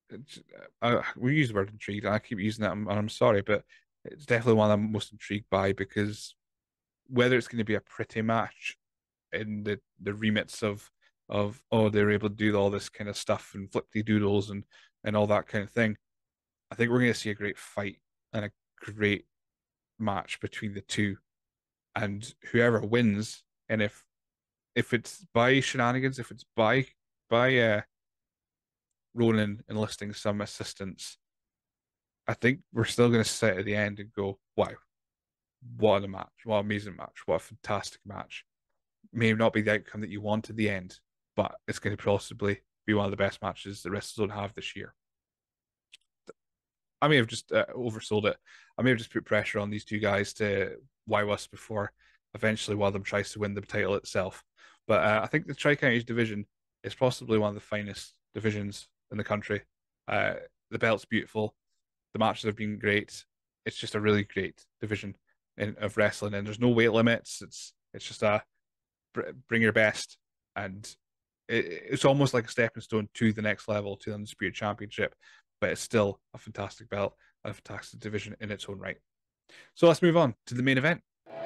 I, we use the word intrigued, and I keep using that, and I'm sorry, but it's definitely one I'm most intrigued by, because whether it's going to be a pretty match in the the remits of of oh, they're able to do all this kind of stuff and flip the doodles and and all that kind of thing, I think we're going to see a great fight and a great match between the two, and whoever wins, and if if it's by shenanigans, if it's by by uh Ronan enlisting some assistance, I think we're still going to sit at the end and go, wow, what a match, what an amazing match, what a fantastic match. May not be the outcome that you want at the end, but it's going to possibly be one of the best matches the WrestleZone have this year. I may have just uh, oversold it. I may have just put pressure on these two guys to wow us before eventually one of them tries to win the title itself. But uh, I think the Tri-Counties division is possibly one of the finest divisions in the country. Uh, the belt's beautiful. The matches have been great. It's just a really great division in, of wrestling, and there's no weight limits. It's it's just a bring your best, and it, it's almost like a stepping stone to the next level, to the Undisputed Championship. But it's still a fantastic belt and a fantastic division in its own right. So let's move on to the main event.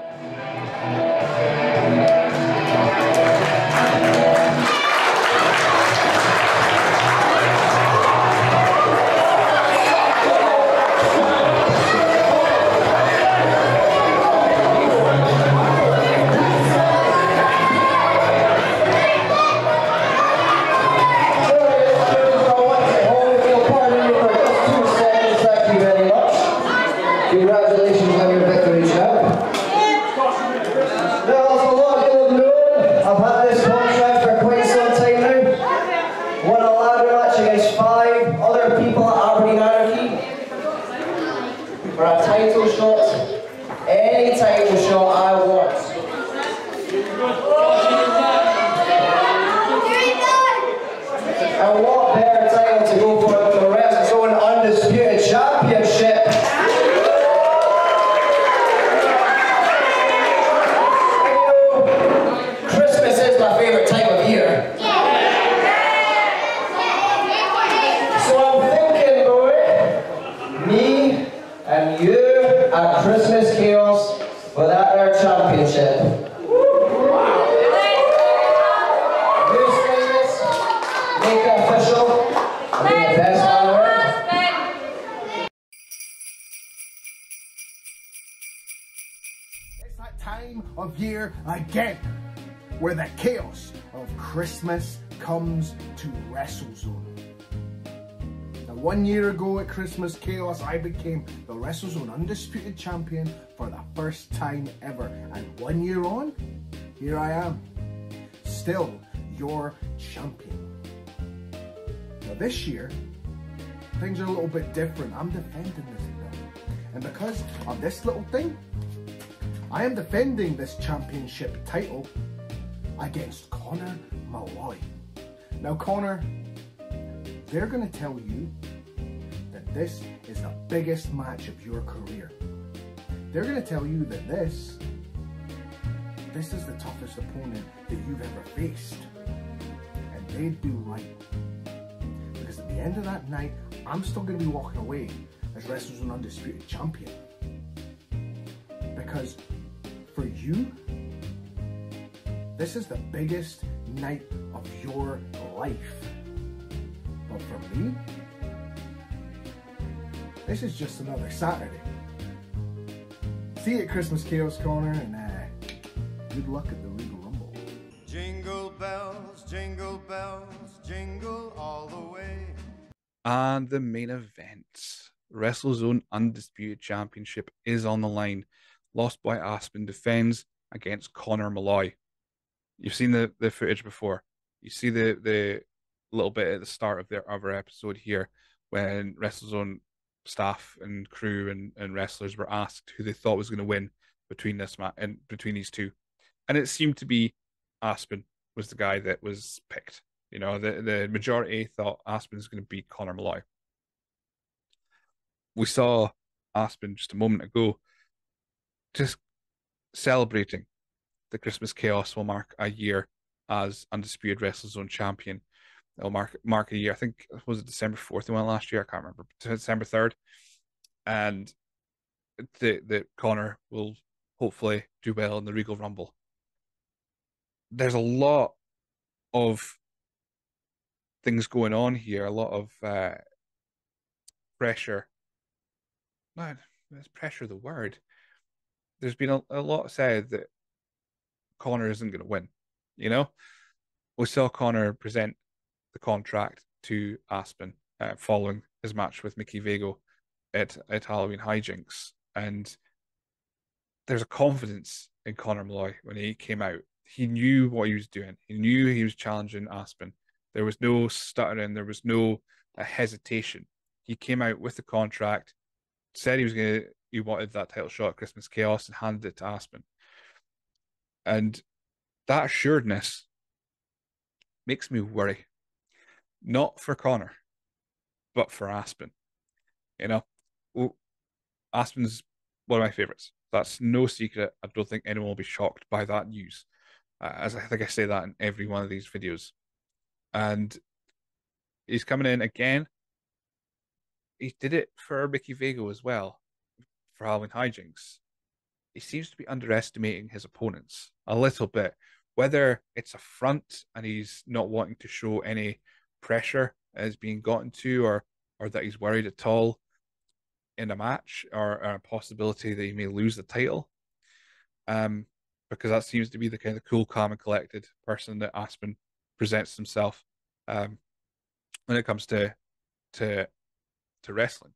Again, where the chaos of Christmas comes to WrestleZone. Now, one year ago at Christmas Chaos, I became the WrestleZone Undisputed Champion for the first time ever. And one year on, here I am, still your champion. Now this year, things are a little bit different. I'm defending this belt. And because of this little thing, I am defending this championship title against Connor Malloy. Now, Connor, they're going to tell you that this is the biggest match of your career. They're going to tell you that this, this is the toughest opponent that you've ever faced. And they'd be right. Because at the end of that night, I'm still going to be walking away as WrestleZone Undisputed Champion. Because for you, this is the biggest night of your life. But for me, this is just another Saturday. See you at Christmas Chaos Corner, and uh, good luck at the Regal Rumble. Jingle bells, jingle bells, jingle all the way. And the main event, WrestleZone Undisputed Championship is on the line. Lost Boy Aspen defends against Connor Malloy. You've seen the, the footage before. You see the, the little bit at the start of their other episode here when WrestleZone staff and crew and, and wrestlers were asked who they thought was going to win between this match and between these two. And it seemed to be Aspen was the guy that was picked. You know, the, the majority thought Aspen was going to beat Connor Malloy. We saw Aspen just a moment ago just celebrating the Christmas Chaos will mark a year as Undisputed WrestleZone champion. it'll mark mark a year. I think was it December fourth they went last year. I can't remember. December third, and the the Connor will hopefully do well in the Regal Rumble. There's a lot of things going on here. A lot of uh, pressure. No, is pressure the word? There's been a, a lot said that Connor isn't going to win. You know, we saw Connor present the contract to Aspen uh, following his match with Mickey Vago at at Halloween Hijinks, and there's a confidence in Connor Malloy when he came out. He knew what he was doing. He knew he was challenging Aspen. There was no stuttering. There was no uh, hesitation. He came out with the contract, said he was going to, he wanted that title shot at Christmas Chaos, and handed it to Aspen. And that assuredness makes me worry. Not for Connor, but for Aspen. You know, well, Aspen's one of my favorites. That's no secret. I don't think anyone will be shocked by that news. Uh, as I think I say that in every one of these videos. And he's coming in again. He did it for Mickey Vago as well, for Halloween Hijinks. He seems to be underestimating his opponents a little bit. Whether it's a front and he's not wanting to show any pressure as being gotten to, or or that he's worried at all in a match, or, or a possibility that he may lose the title. Um, because that seems to be the kind of cool, calm, and collected person that Aspen presents himself um, when it comes to to to wrestling.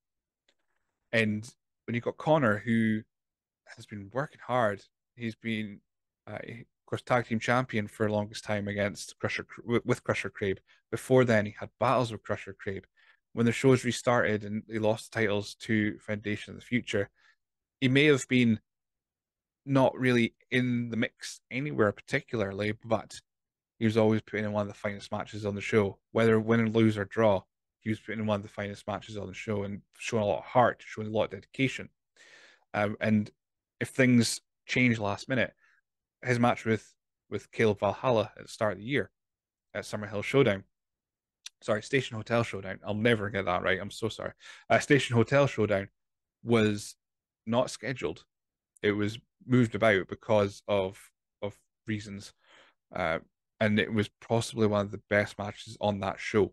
And when you've got Connor, who has been working hard, he's been, uh, of course, tag team champion for the longest time against Crusher with Crusher Crabe. Before then, he had battles with Crusher Crabe. When the shows restarted and he lost the titles to Foundation of the Future, he may have been not really in the mix anywhere particularly, but he was always putting in one of the finest matches on the show. Whether win, lose, or draw, he was putting in one of the finest matches on the show and showing a lot of heart, showing a lot of dedication. Um, and if things change last minute, his match with, with Caleb Valhalla at the start of the year at Summerhill Showdown, sorry, Station Hotel Showdown, I'll never get that right, I'm so sorry. Uh, Station Hotel Showdown was not scheduled. It was moved about because of of reasons. Uh, and it was possibly one of the best matches on that show.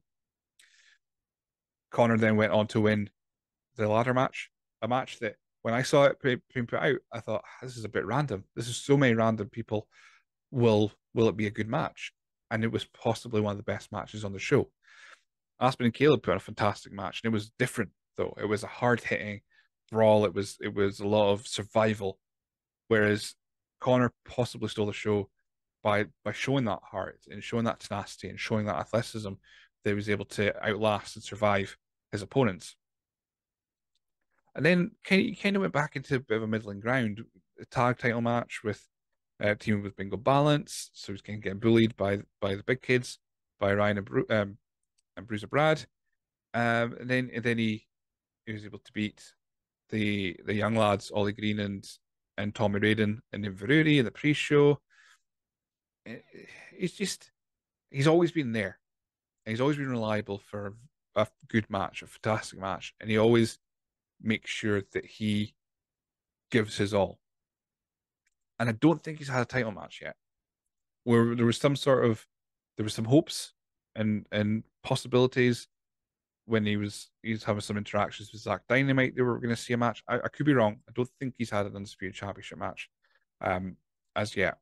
Connor then went on to win the ladder match, a match that when I saw it being put out, I thought, this is a bit random. This is so many random people. Will will it be a good match? And it was possibly one of the best matches on the show. Aspen and Caleb put on a fantastic match, and it was different though. It was a hard-hitting brawl. It was it was a lot of survival, whereas Connor possibly stole the show by by showing that heart and showing that tenacity and showing that athleticism that he was able to outlast and survive his opponents. And then he kind of went back into a bit of a middling ground, a tag title match with uh, teaming with Bingo Balance, so he's kind of getting bullied by by the big kids, by Ryan and, Bru- um, and Bruiser Brad. Um, and then and then he he was able to beat the the young lads, Ollie Green and and Tommy Raiden and Inveruri in the pre-show. He's just he's always been there. And he's always been reliable for a good match, a fantastic match, and he always makes sure that he gives his all. And I don't think he's had a title match yet. Where there was some sort of there was some hopes and and possibilities when he was he was having some interactions with Zach Dynamite. They were going to see a match. I, I could be wrong. I don't think he's had an Undisputed Championship match um, as yet.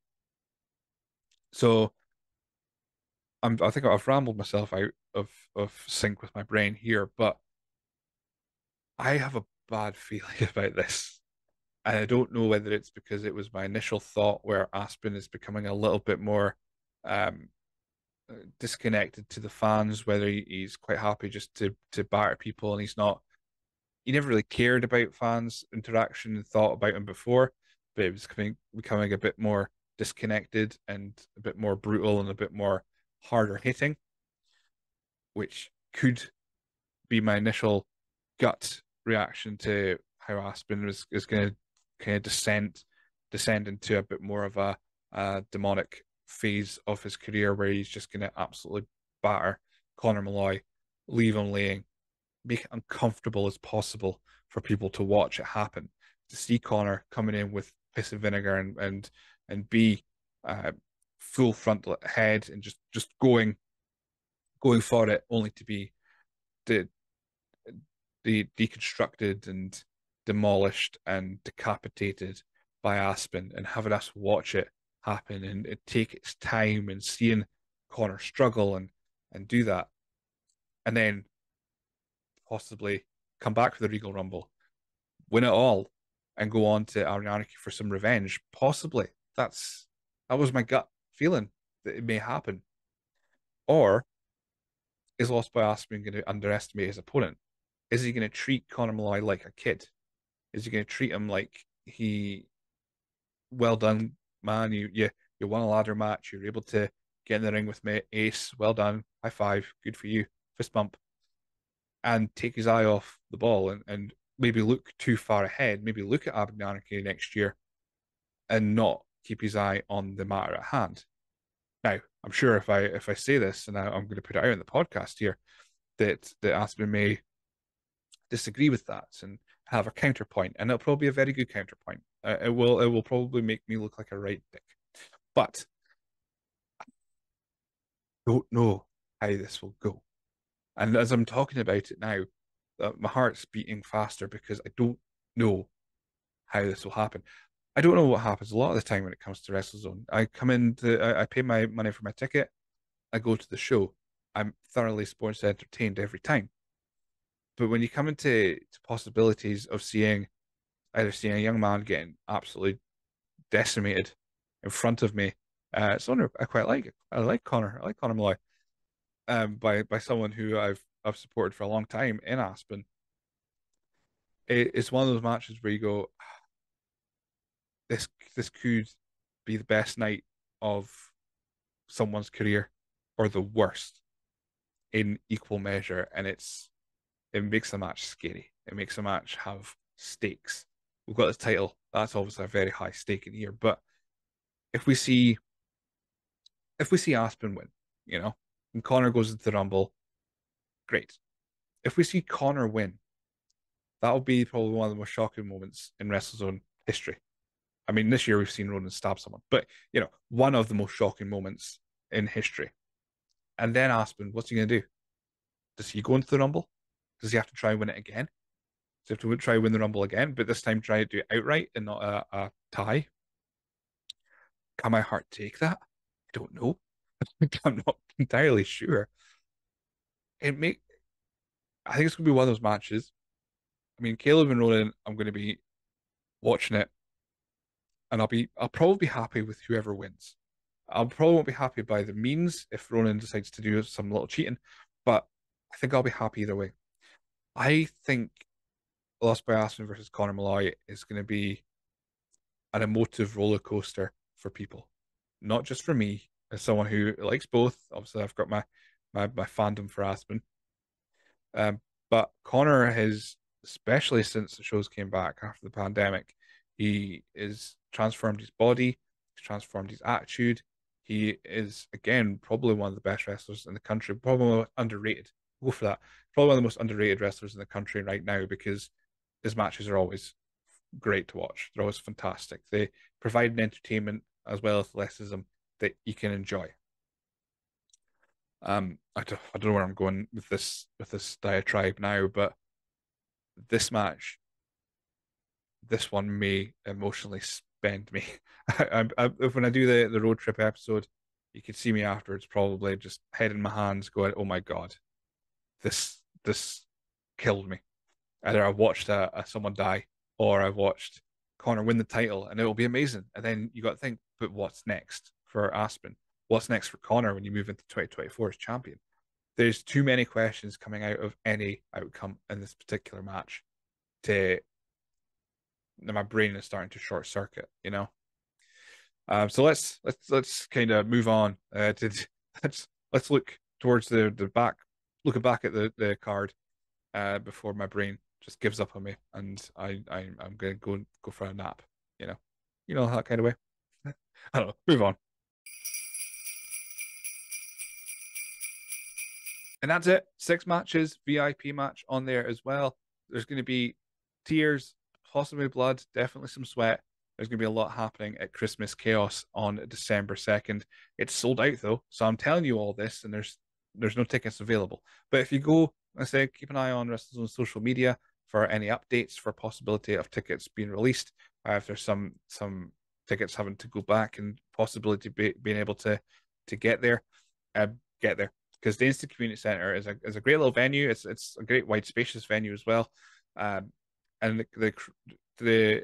So I'm, I think I've rambled myself out of, of sync with my brain here, but I have a bad feeling about this. And I don't know whether it's because it was my initial thought where Aspen is becoming a little bit more um, disconnected to the fans, whether he's quite happy just to, to batter people and he's not, he never really cared about fans' interaction and thought about him before, but it was becoming, becoming a bit more disconnected and a bit more brutal and a bit more harder hitting, which could be my initial gut reaction to how Aspen is, is going to kind of descend descend into a bit more of a, a demonic phase of his career where he's just going to absolutely batter Conor Malloy, leave him laying, make it uncomfortable as possible for people to watch it happen. To see Conor coming in with piss of vinegar and and and be uh, full front head and just just going going for it, only to be de de deconstructed and demolished and decapitated by Aspen, and having us watch it happen and it take its time and seeing Conor struggle and and do that, and then possibly come back for the Regal Rumble, win it all, and go on to Iron Anarchy for some revenge. Possibly. That's that was my gut feeling that it may happen. Or is Lost by Aspen going to underestimate his opponent? Is he going to treat Conor Malloy like a kid? Is he going to treat him like he, well done, man, you you you won a ladder match, you're able to get in the ring with me, ace, well done, high five, good for you, fist bump, and take his eye off the ball and, and maybe look too far ahead, maybe look at Aberdeen Anarchy next year and not keep his eye on the matter at hand. Now, I'm sure if I if I say this, and I, I'm going to put it out in the podcast here, that that Aspen may disagree with that and have a counterpoint, and it'll probably be a very good counterpoint. Uh, it will it will probably make me look like a right dick, but I don't know how this will go. And as I'm talking about it now, uh, my heart's beating faster because I don't know how this will happen. I don't know what happens a lot of the time when it comes to WrestleZone. I come in, to, I, I pay my money for my ticket, I go to the show. I'm thoroughly sports entertained every time. But when you come into to possibilities of seeing either seeing a young man getting absolutely decimated in front of me, uh, someone I quite like. I like Conor. I like Conor Malloy. Um, by by someone who I've I've supported for a long time in Aspen. It, it's one of those matches where you go, this this could be the best night of someone's career or the worst in equal measure, and it's it makes the match scary. It makes the match have stakes. We've got this title. That's obviously a very high stake in here. But if we see if we see Aspen win, you know, and Conor goes into the Rumble, great. If we see Conor win, that'll be probably one of the most shocking moments in WrestleZone history. I mean, this year we've seen Ronan stab someone, but you know, one of the most shocking moments in history. And then Aspen, what's he going to do? Does he go into the Rumble? Does he have to try and win it again? Does he have to try and win the Rumble again, but this time try to do it outright and not a, a tie? Can my heart take that? I don't know. I'm not entirely sure. It make I think it's going to be one of those matches. I mean, Caleb and Ronan, I'm going to be watching it, and I'll be I'll probably be happy with whoever wins. I probably won't be happy by the means if Ronan decides to do some little cheating, but I think I'll be happy either way. I think Lost by Aspen versus Conor Malloy is going to be an emotive roller coaster for people, not just for me as someone who likes both. Obviously, I've got my my, my fandom for Aspen, um, but Conor has, especially since the shows came back after the pandemic, he is transformed his body, he's transformed his attitude. He is, again, probably one of the best wrestlers in the country, probably underrated. Go for that. Probably one of the most underrated wrestlers in the country right now because his matches are always great to watch. They're always fantastic. They provide an entertainment as well as athleticism that you can enjoy. Um, I don't, I don't know where I'm going with this with this diatribe now, but this match, this one may emotionally spend me. I, I, I, when I do the, the road trip episode, you can see me afterwards, probably just head in my hands, going, "Oh my god, this this killed me." Either I watched a, a someone die, or I watched Conor win the title, and it will be amazing. And then you got to think, but what's next for Aspen? What's next for Conor when you move into twenty twenty-four as champion? There's too many questions coming out of any outcome in this particular match to my brain is starting to short circuit, you know. Um, so let's let's let's kind of move on. Uh, to let's let's look towards the the back, looking back at the the card, uh, before my brain just gives up on me and I I I'm gonna go go for a nap, you know, you know that kind of way. I don't know. Move on. And that's it. Six matches, V I P match on there as well. There's going to be tears, possibly blood, definitely some sweat. There's going to be a lot happening at Christmas Chaos on December second. It's sold out though, so I'm telling you all this, and there's there's no tickets available. But if you go, I say, keep an eye on WrestleZone's social media for any updates for possibility of tickets being released. Uh, if there's some some tickets having to go back and possibility be, being able to to get there, uh, get there. Because the Instant Community Centre is a is a great little venue. It's it's a great wide spacious venue as well, um, and the, the the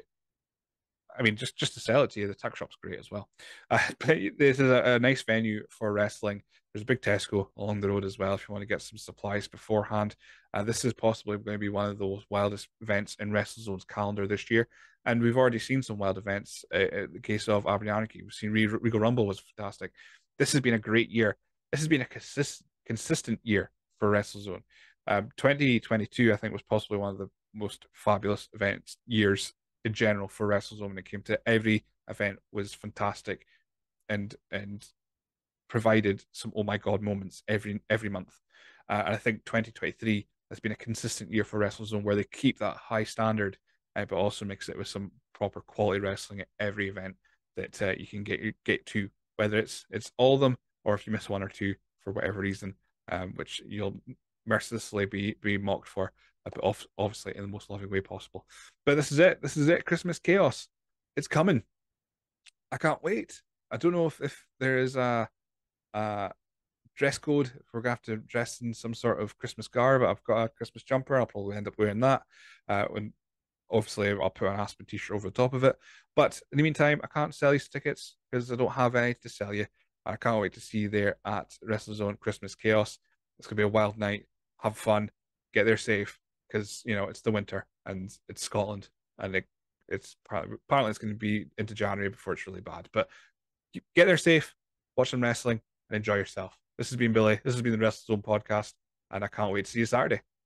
I mean just just to sell it to you, the tuck shop's great as well. Uh, but this is a, a nice venue for wrestling. There's a big Tesco along the road as well if you want to get some supplies beforehand. Uh, this is possibly going to be one of those wildest events in WrestleZone's calendar this year, and we've already seen some wild events. Uh, in the case of Abernathy, we've seen Regal Rumble was fantastic. This has been a great year. This has been a consist consistent year for WrestleZone. Um, twenty twenty-two, I think, was possibly one of the most fabulous events years in general for WrestleZone when it came to every event was fantastic and and provided some oh my god moments every every month. Uh, and I think twenty twenty-three has been a consistent year for WrestleZone where they keep that high standard, uh, but also mix it with some proper quality wrestling at every event that uh, you can get get to, whether it's it's all of them or if you miss one or two for whatever reason, um, which you'll mercilessly be be mocked for, uh, but obviously in the most loving way possible. But this is it. This is it. Christmas Chaos. It's coming. I can't wait. I don't know if, if there is a, a dress code. If we're going to have to dress in some sort of Christmas garb. I've got a Christmas jumper. I'll probably end up wearing that. Uh, when obviously I'll put an Aspen t-shirt over the top of it. But in the meantime, I can't sell these tickets because I don't have any to sell you. I can't wait to see you there at WrestleZone Christmas Chaos. It's going to be a wild night. Have fun. Get there safe because, you know, it's the winter and it's Scotland. And it, it's apparently, apparently it's going to be into January before it's really bad. But get there safe, watch some wrestling, and enjoy yourself. This has been Billy. This has been the WrestleZone podcast. And I can't wait to see you Saturday.